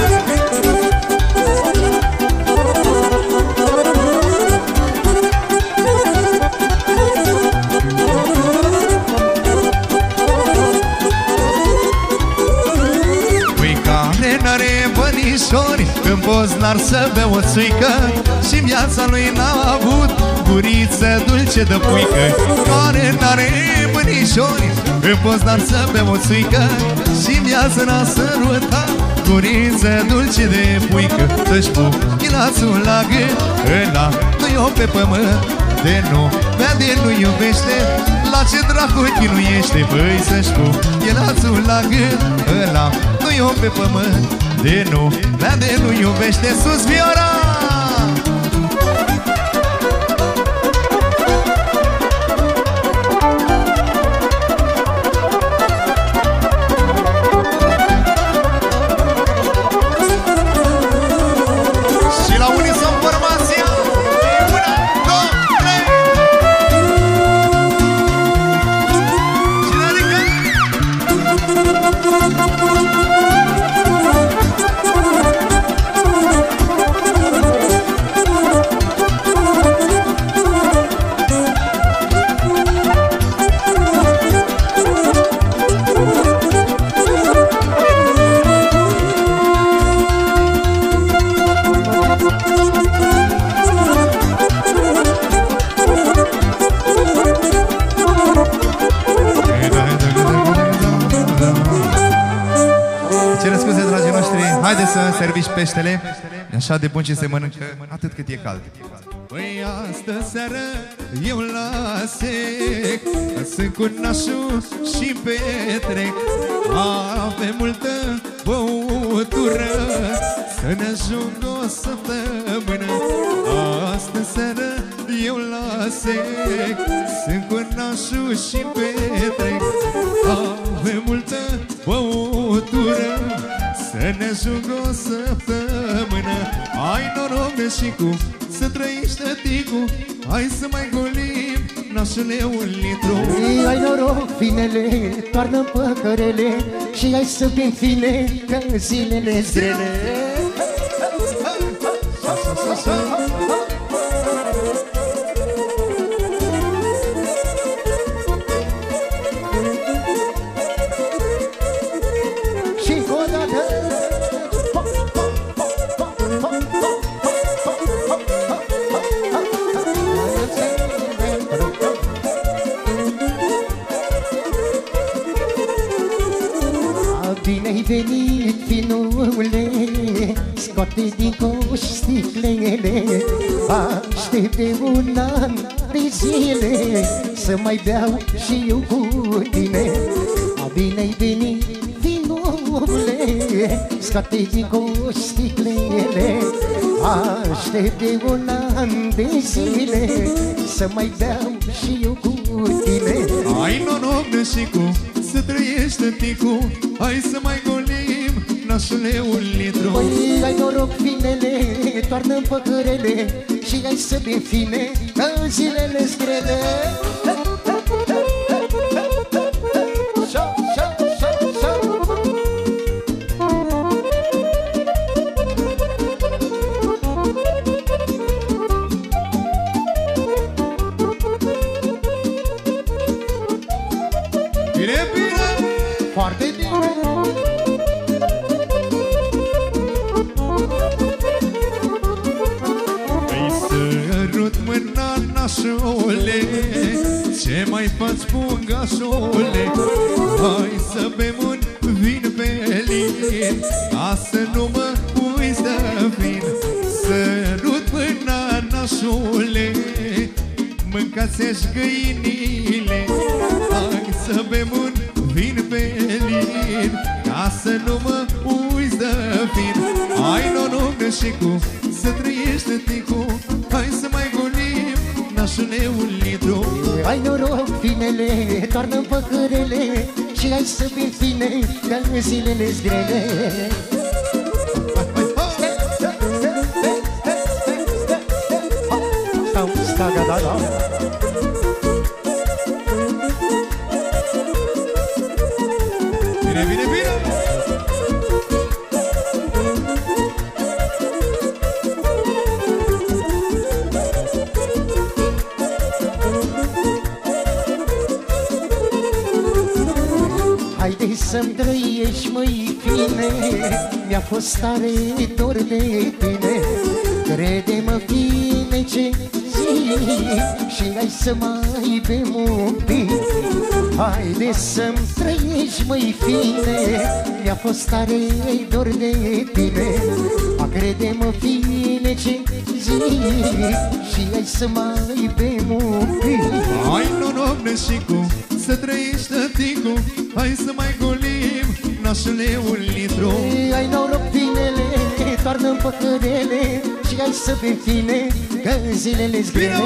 N-are bănișori, în Poznar să bea o țuică, și viața lui n-a avut, guriță dulce de puică. Care n-are bănișori, în Poznar să bea o țuică, și viața n-a sărutat, guriță dulce de puică. Să-și pun ghilațul la gât, ăla nu-i om pe pământ, de nu bea de nu iubește, la ce dracu chinuiește. Păi să-și pun ghilațul la gât, ăla nu-i om pe pământ, de nu bea de nu iubește. Sus vioara! Și la unison formația. Una, două, trei. Cine adică? Haideți să serviți peștele. E așa de bun ce se mănâncă atât cât e cald. Păi astă seară eu la sec sunt cu nașul și petrec. Avem multă băutură să ne ajungă o săptămână. Astă seară eu la sec sunt cu nașul și petrec. Avem multă băutură să ne ajungă o săptămână. Ai noroc și cu să trăiești tăticu, hai să mai golim nașule un litru. Ai noroc, finele, toarnă-n păcărele și hai să fim fine, că zilele-s grele. Și o dată bine-ai venit, finule, scoate din coș sticlele. Aștept de un an de zile să mai beau și eu cu tine. Bine-ai venit, finule, scoate din coș sticlele. Aștept de un an de zile să mai beau și eu cu tine. Ai noroc, nășicu, să trăiești tăticu, hai să mai golim nașule un litru. Păi ai noroc, finele, toarnă-n păcărele și hai să bem fine, că zilele-s grele. Foarte bine! Îi sărut mâna, nașule, ce mai faci, pungașule? Hai să bem un vin pe lin, ca să nu mă uiți de vin. Sărut mâna, nașule, mâncați-și găinile. Hai să bem un vin pe lin, ca să nu mă uiți de vin. Ai noroc, nășicu, să trăiești tăticu, hai să mai golim nașule un litru. Ai noroc, finele, toarnă-n păcărele și hai să bem fine, că zilele-s grele. Stau, sta, da, da, da. Bine, bine, bine! Haide să-mi trăiești, măi, fine, mi-a fost tare dor de tine. Crede-mă, fine, ce zi, și hai să mai bem un pic. Haide să-mi trăiești, măi, fine, mi-a fost tare dor de tine. A crede-mă, fine, ce zi, și hai să mai bem un pic. Ai noroc, nășicu, să trăiești tăticu, hai să mai golim nașule un litru. Ai noroc, finele, toarnă-n păcărele și hai să bem fine, că zilele-s grele.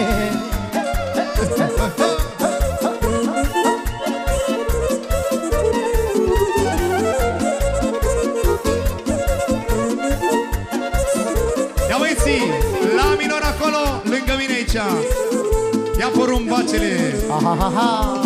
Ia băieții, la minor acolo, lângă mine aici. Ia porumbacele. Ha, ha, ha.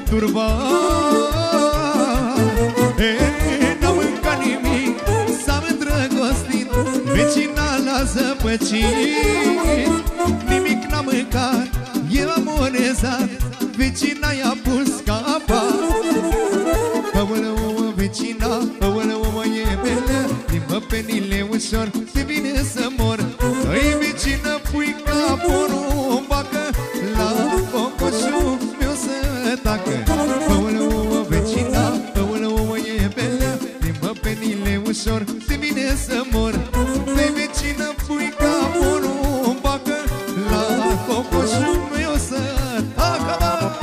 turbat. N-am mâncat nimic, s-am îndrăgostit, vecina l-a zăpăcit. Nimic n-am mâncat, eu am monezat, vecina i-a pus capat. Aoleu, vecina, aoleu, mă e belă, plimbă penile ușor, te vine să mor. Îi vecină, pui caporul, bacă la cocoșul meu să tacă. Aoleu, vecina, aoleu, mă e belă, plimbă penile ușor, te vine să mor. Îi vecină, pui caporul, bacă la cocoșul meu să tacă.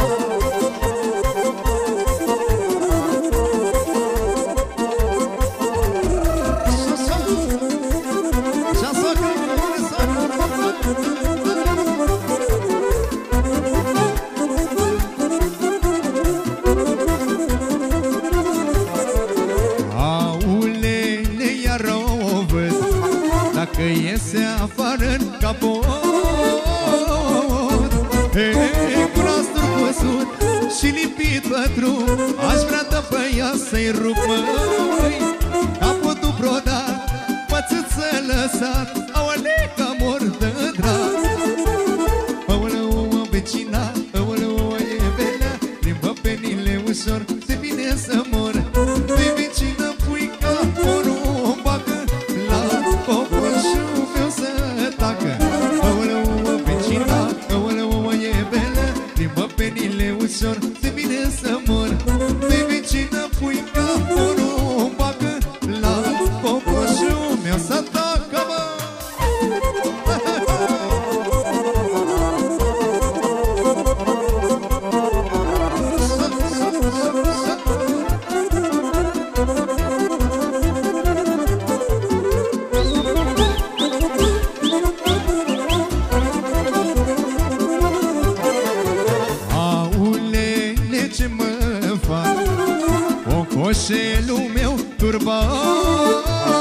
Dacă iese afară-n capot, hei, cu nastul cusut și lipit pătru, aș vrea tăpăia să-i rup, măi. Capotul brodat, pățâță lăsat, aoleca mor de drag. Aoleu, vecina, aoleu, e belea, plimbă penile ușor, te vine să mor. De vecină, pui caporul, bacă la cocoșul meu să tacă. Aoleu, vecina, aoleu, e belea, plimbă penile ușor, te vine să mor. De vecină, pui caporul, bacă la cocoșul meu să tacă, mă. Aulele, ce mă fac, cocoșelul meu turbat.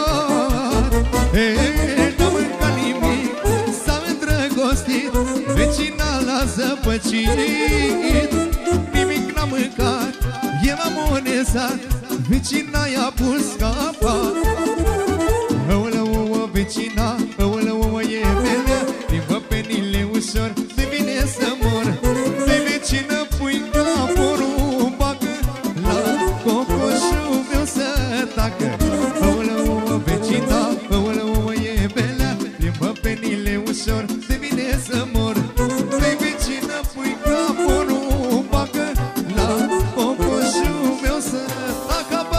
Ei, n-am mâncat nimic, s-a îndrăgostit, vecina l-a zăpăcit. Nimic n-am mâncat, eu am monezat, vecina i-a pus capat. Aoleu, vecina, aoleu, e belea, plimbă penile ușor, te vine să mor. De vecină, pui caporul, bacă la cocoșul meu să tacă. Aoleu, vecina, aoleu, e belea, plimbă penile ușor, te vine să mor. De vecină, pui caporul, bacă la cocoșul meu să tacă, bă.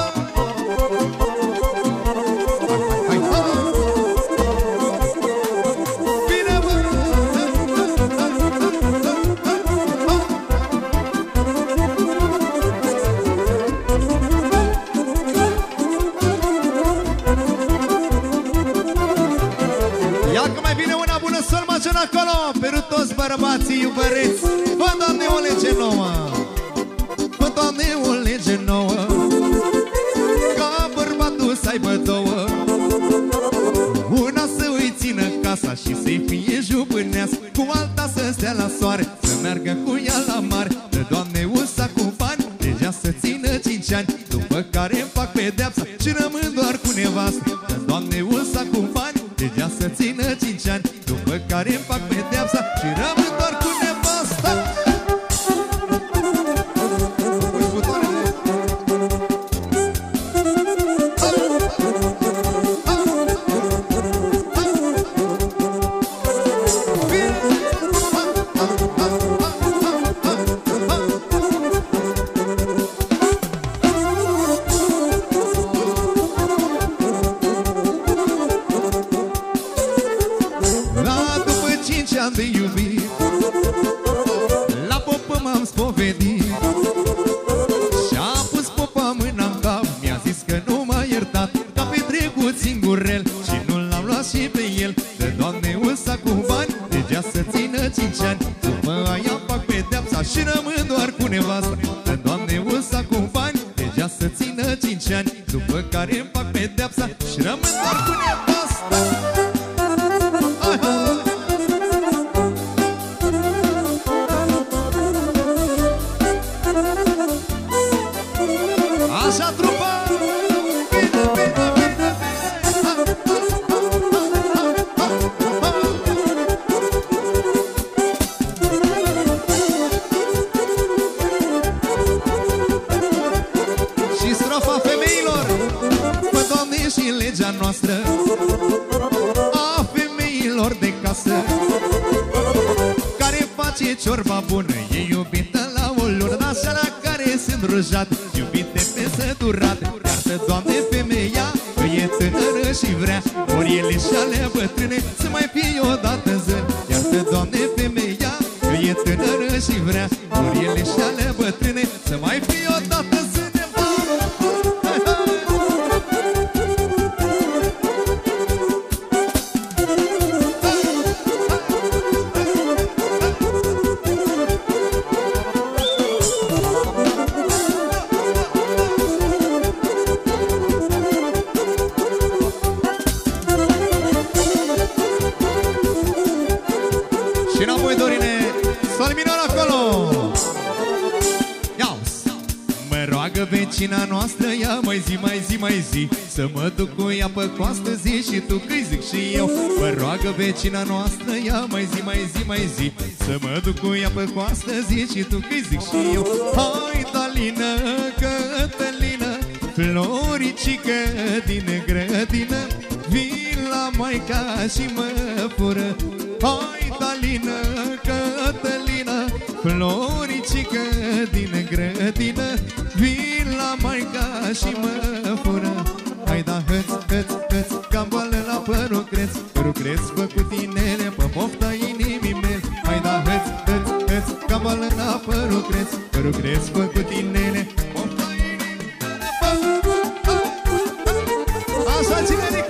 Hai, hai! Bine, bă! Ia că mai vine una bună să-l macen acolo, pentru toți bărbații iubăreți. Bă, Doamne, o lege nouă, bă, Doamne, o lege nouă, ca bărbatul să aibă două. Una să îi țină casa și să-i fie jupâneas, cu alta să stea la soare, să meargă cu ea la mare. Dă, Doamne, usa cu bani, deja să țină cinci ani, după care îmi fac pedeapsa și rămân doar cu nevastă. Dă, Doamne, usa cu bani, deja să țină cinci ani, după care îmi fac pedeapsa și rămân doar cu nevasta. La după cinci ani de iubit, la popă m-am spovedit, și-a pus popa mâna-n cap, mi-a zis că nu m-a iertat, că a petrecut singurel și nu l-am luat și pe el. Dă, Doamne, usa cu bani, deja să țină cinci ani, după aia fac pedeapsa și rămân doar cu nevasta. Dă, Doamne, usa cu bani, deja să țină cinci ani, după care îmi fac pedeapsa și rămân doar cu nevasta. Hai, hai! face ciorba bună. E iubită la o lună, dar așa la care sunt rujat, iubite pe săturat. Iartă, Doamne, femeia, că e tânără și vrea, ori ele și ale bătrâne, să mai fie odată în zi. Iartă, Doamne, femeia, că e tânără și vrea, ori ele și ale bătrâne, să mai fie odată în zi. Vecina noastră, ia mai zi, mai zi, mai zi, să mă duc cu ea pe coastă, zi și tu că-i zic și eu. Mă roagă vecina noastră, ia mai zi, mai zi, mai zi, să mă duc cu ea pe coastă, zi și tu că-i zic și eu. Hai, Talină, Cătălină, floricică din grădină, vin la maica și mă fură. Hai, Talină, Cătălină, floricică din grădină, vin la maica și mă fură. Hai da, hăț, hăț, hăț, cam boală la părul creț, părul creț făcut inele pe pofta inimii mele. Hai da, hăț, hăț, hăț, cam boală la părul creț, părul creț făcut inele pe pofta inimii mele. Așa, cinerică!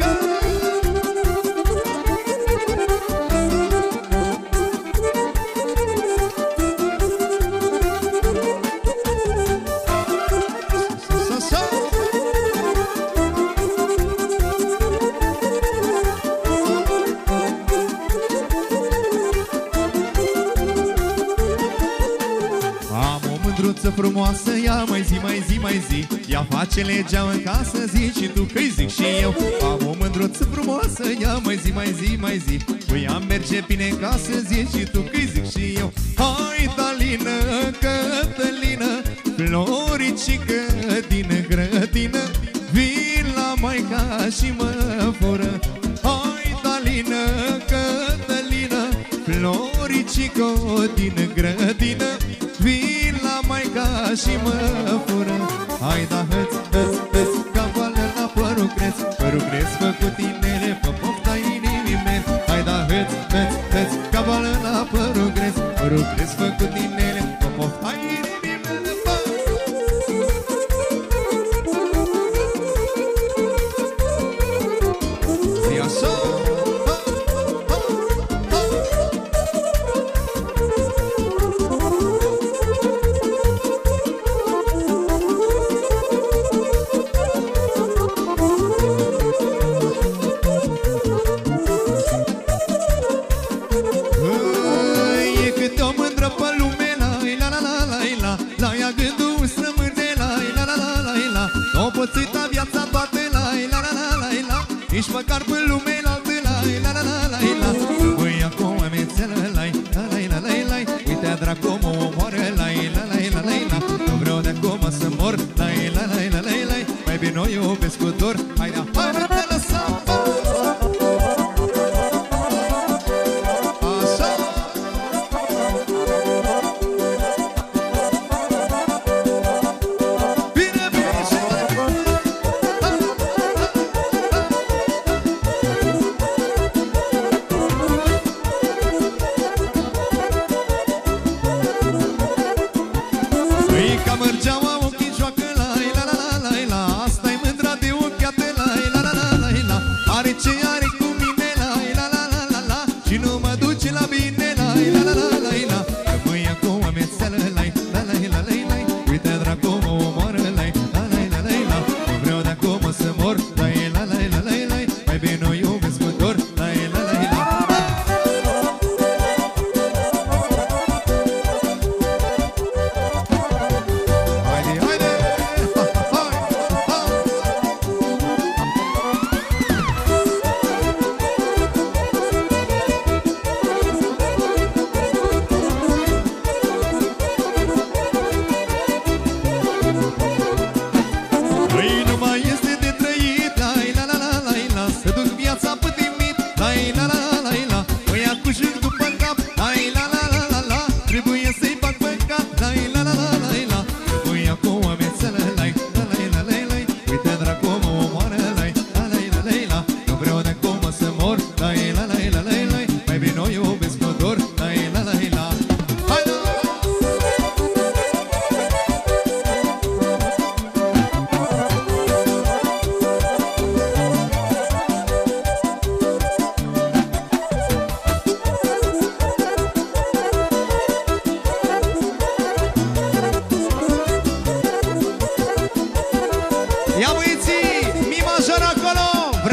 Frumoasă, ia mai zi, mai zi, mai zi, ea face legea în casă, zi și tu că-i zic și eu. Am o mândruță frumoasă, ia mai zi, mai zi, mai zi, cu ea merge bine în casă, zi și tu că-i zic și eu. Hai, Talină, Cătălină, floricică din grădină, vin la maica și mă fură. Hai, Talină, Cătălină, floricică din grădină, vin la maica și mă fură. Hai da, hăț, hăț, hăț, ca boală la părul creț, părul creț făcut inele pe pofta inimii mele. Hai da, hăț, hăț, hăț, ca boală la părul creț, părul creț făcut inele pe pofta inimii mele. Zi așa! Nici măcar pe lumea înaltă, la la la la la. Băi, acum amețelă, la la la la la. Uite-a dracu mă omoară, la la la la la la. Nu vreau de acum să mor, la la la la la la. Mai bine o iubesc cu dor, hai de afară, nu te lăsa.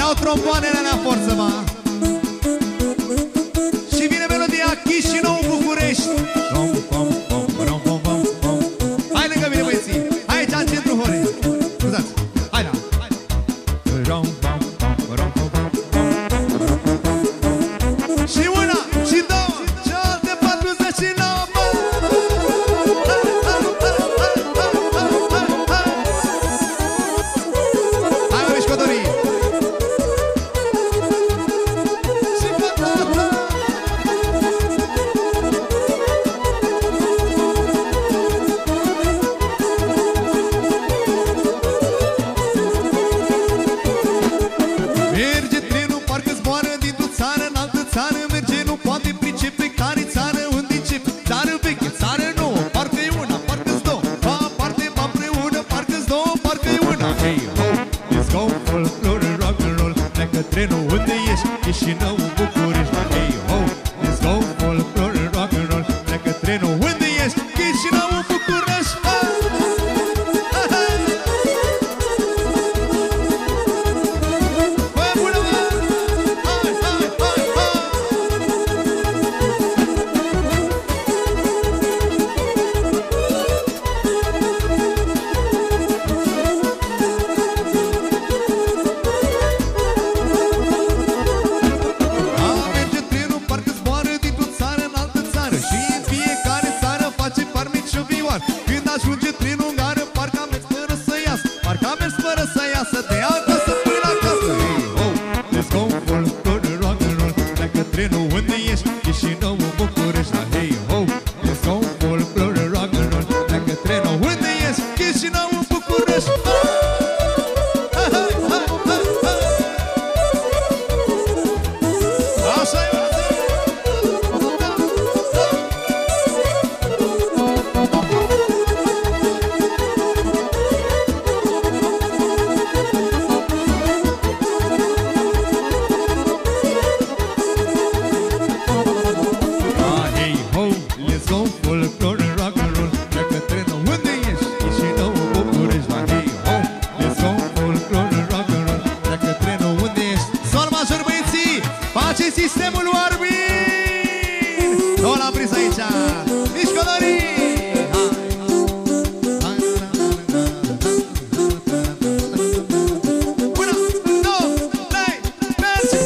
Vreau tromboanele la forță, mă. Și vine melodia Chișinău, București. Pom, pom, pom, pom, pom, pom, pom. Hai lângă mine, băieții. Aici, în centru Hore. Scuzați, hai la. Rom, pom, pom, rom, pom, pom, pom. Și una, și două, și alte patruzeci și nouă. Hai, mă, mișcătorii. Merge trenul, parcă zboară dintr-o țară în altă țară. Merge, nu poate pricepe care țară, unde începe. Țară veche, țară nouă, parcă-i una, parcă-s două. Va parte, va împreună, parcă-s două, parcă-i una. Hey ho, let's go, folklore, rock and roll. Pleacă trenul, unde ești? Chișinău, București. Hey ho, let's go, folklore, rock and roll. Pleacă trenul, unde ești? Chișinău, București. Când ajunge trenul în gară, parcă am mers fără să iasă. Parcă am mers fără să iasă de acasă până acasă. Hey ho, let's go, folklore, rock and roll. Pleacă trenul, unde ești? Chișinău, București. Hey ho, let's go, folklore, rock and roll. Pleacă trenul, unde ești? Chișinău, București. Așa e. Face sistemul Orbin! Tot l-am prins aici! Mișcătorii! Una, două, trei, merge!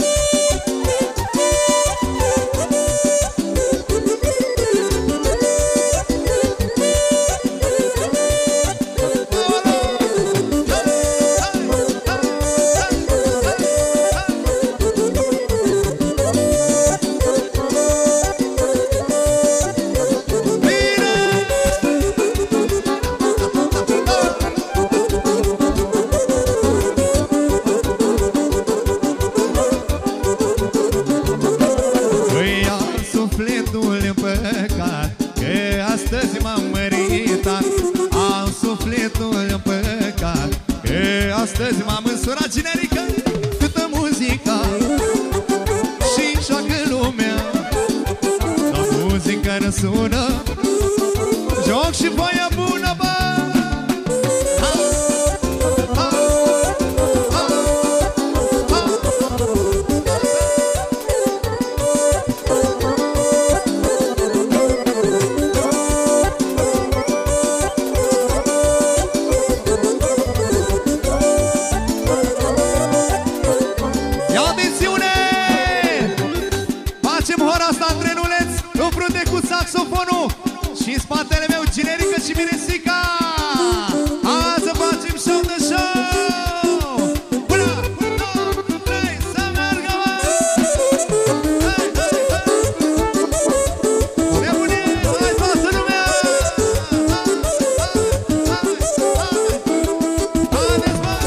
Astăzi m-am însurat generică, câtă muzica și joacă lumea. La muzică răsună, joc și voia bună, bă! Saxofonul și în spatele meu generică și miresica. Hai să facem show de show. Una, două, trei, să meargă, mă! Hai, hai, hai! Nebune, hai toată lumea! Hai, hai, hai, hai! Haideți, mă!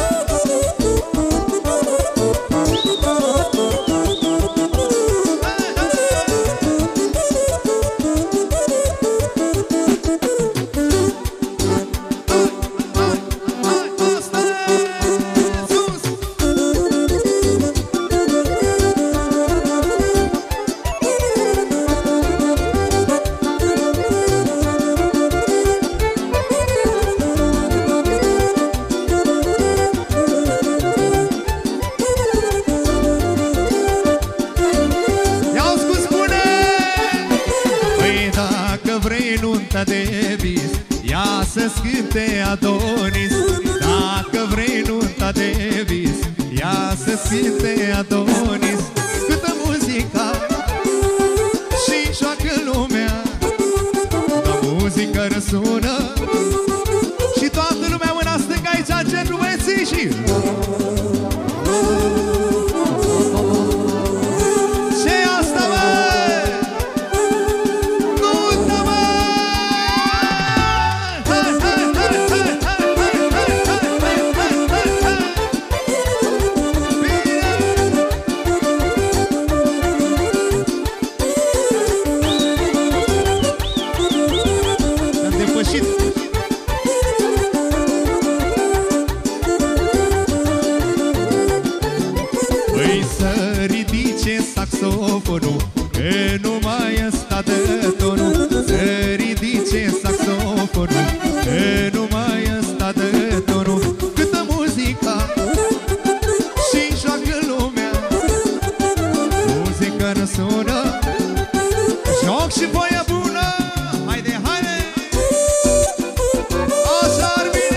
Dacă vrei nunta de vis, ia să-ți cânte Adonis. Dacă vrei nunta de vis, ia să-ți cânte Adonis. Câtă muzica și joacă lumea, la muzică răsună și toată lumea mâna stângă aici, genul băieții și... Ce-i asta, mă? Nuntă, mă! Hai, hai, hai, hai, hai, hai, hai, hai, hai, hai, hai! Bine! Am depășit. Păi să ridice saxofonul, că nu mai ăsta de tonul. Să ridice saxofonul, că nu mai ăsta de tonul. Câtă muzica și joacă lumea, muzica răsună, joc și voia bună. Haide, haide! Așa ar bine!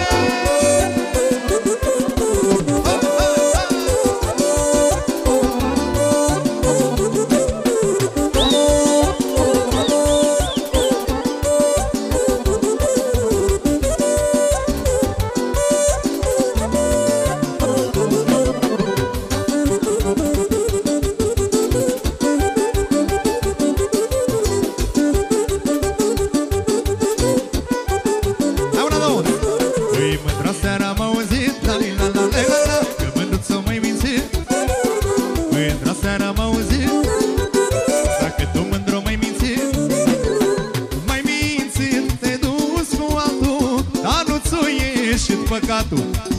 Păcatul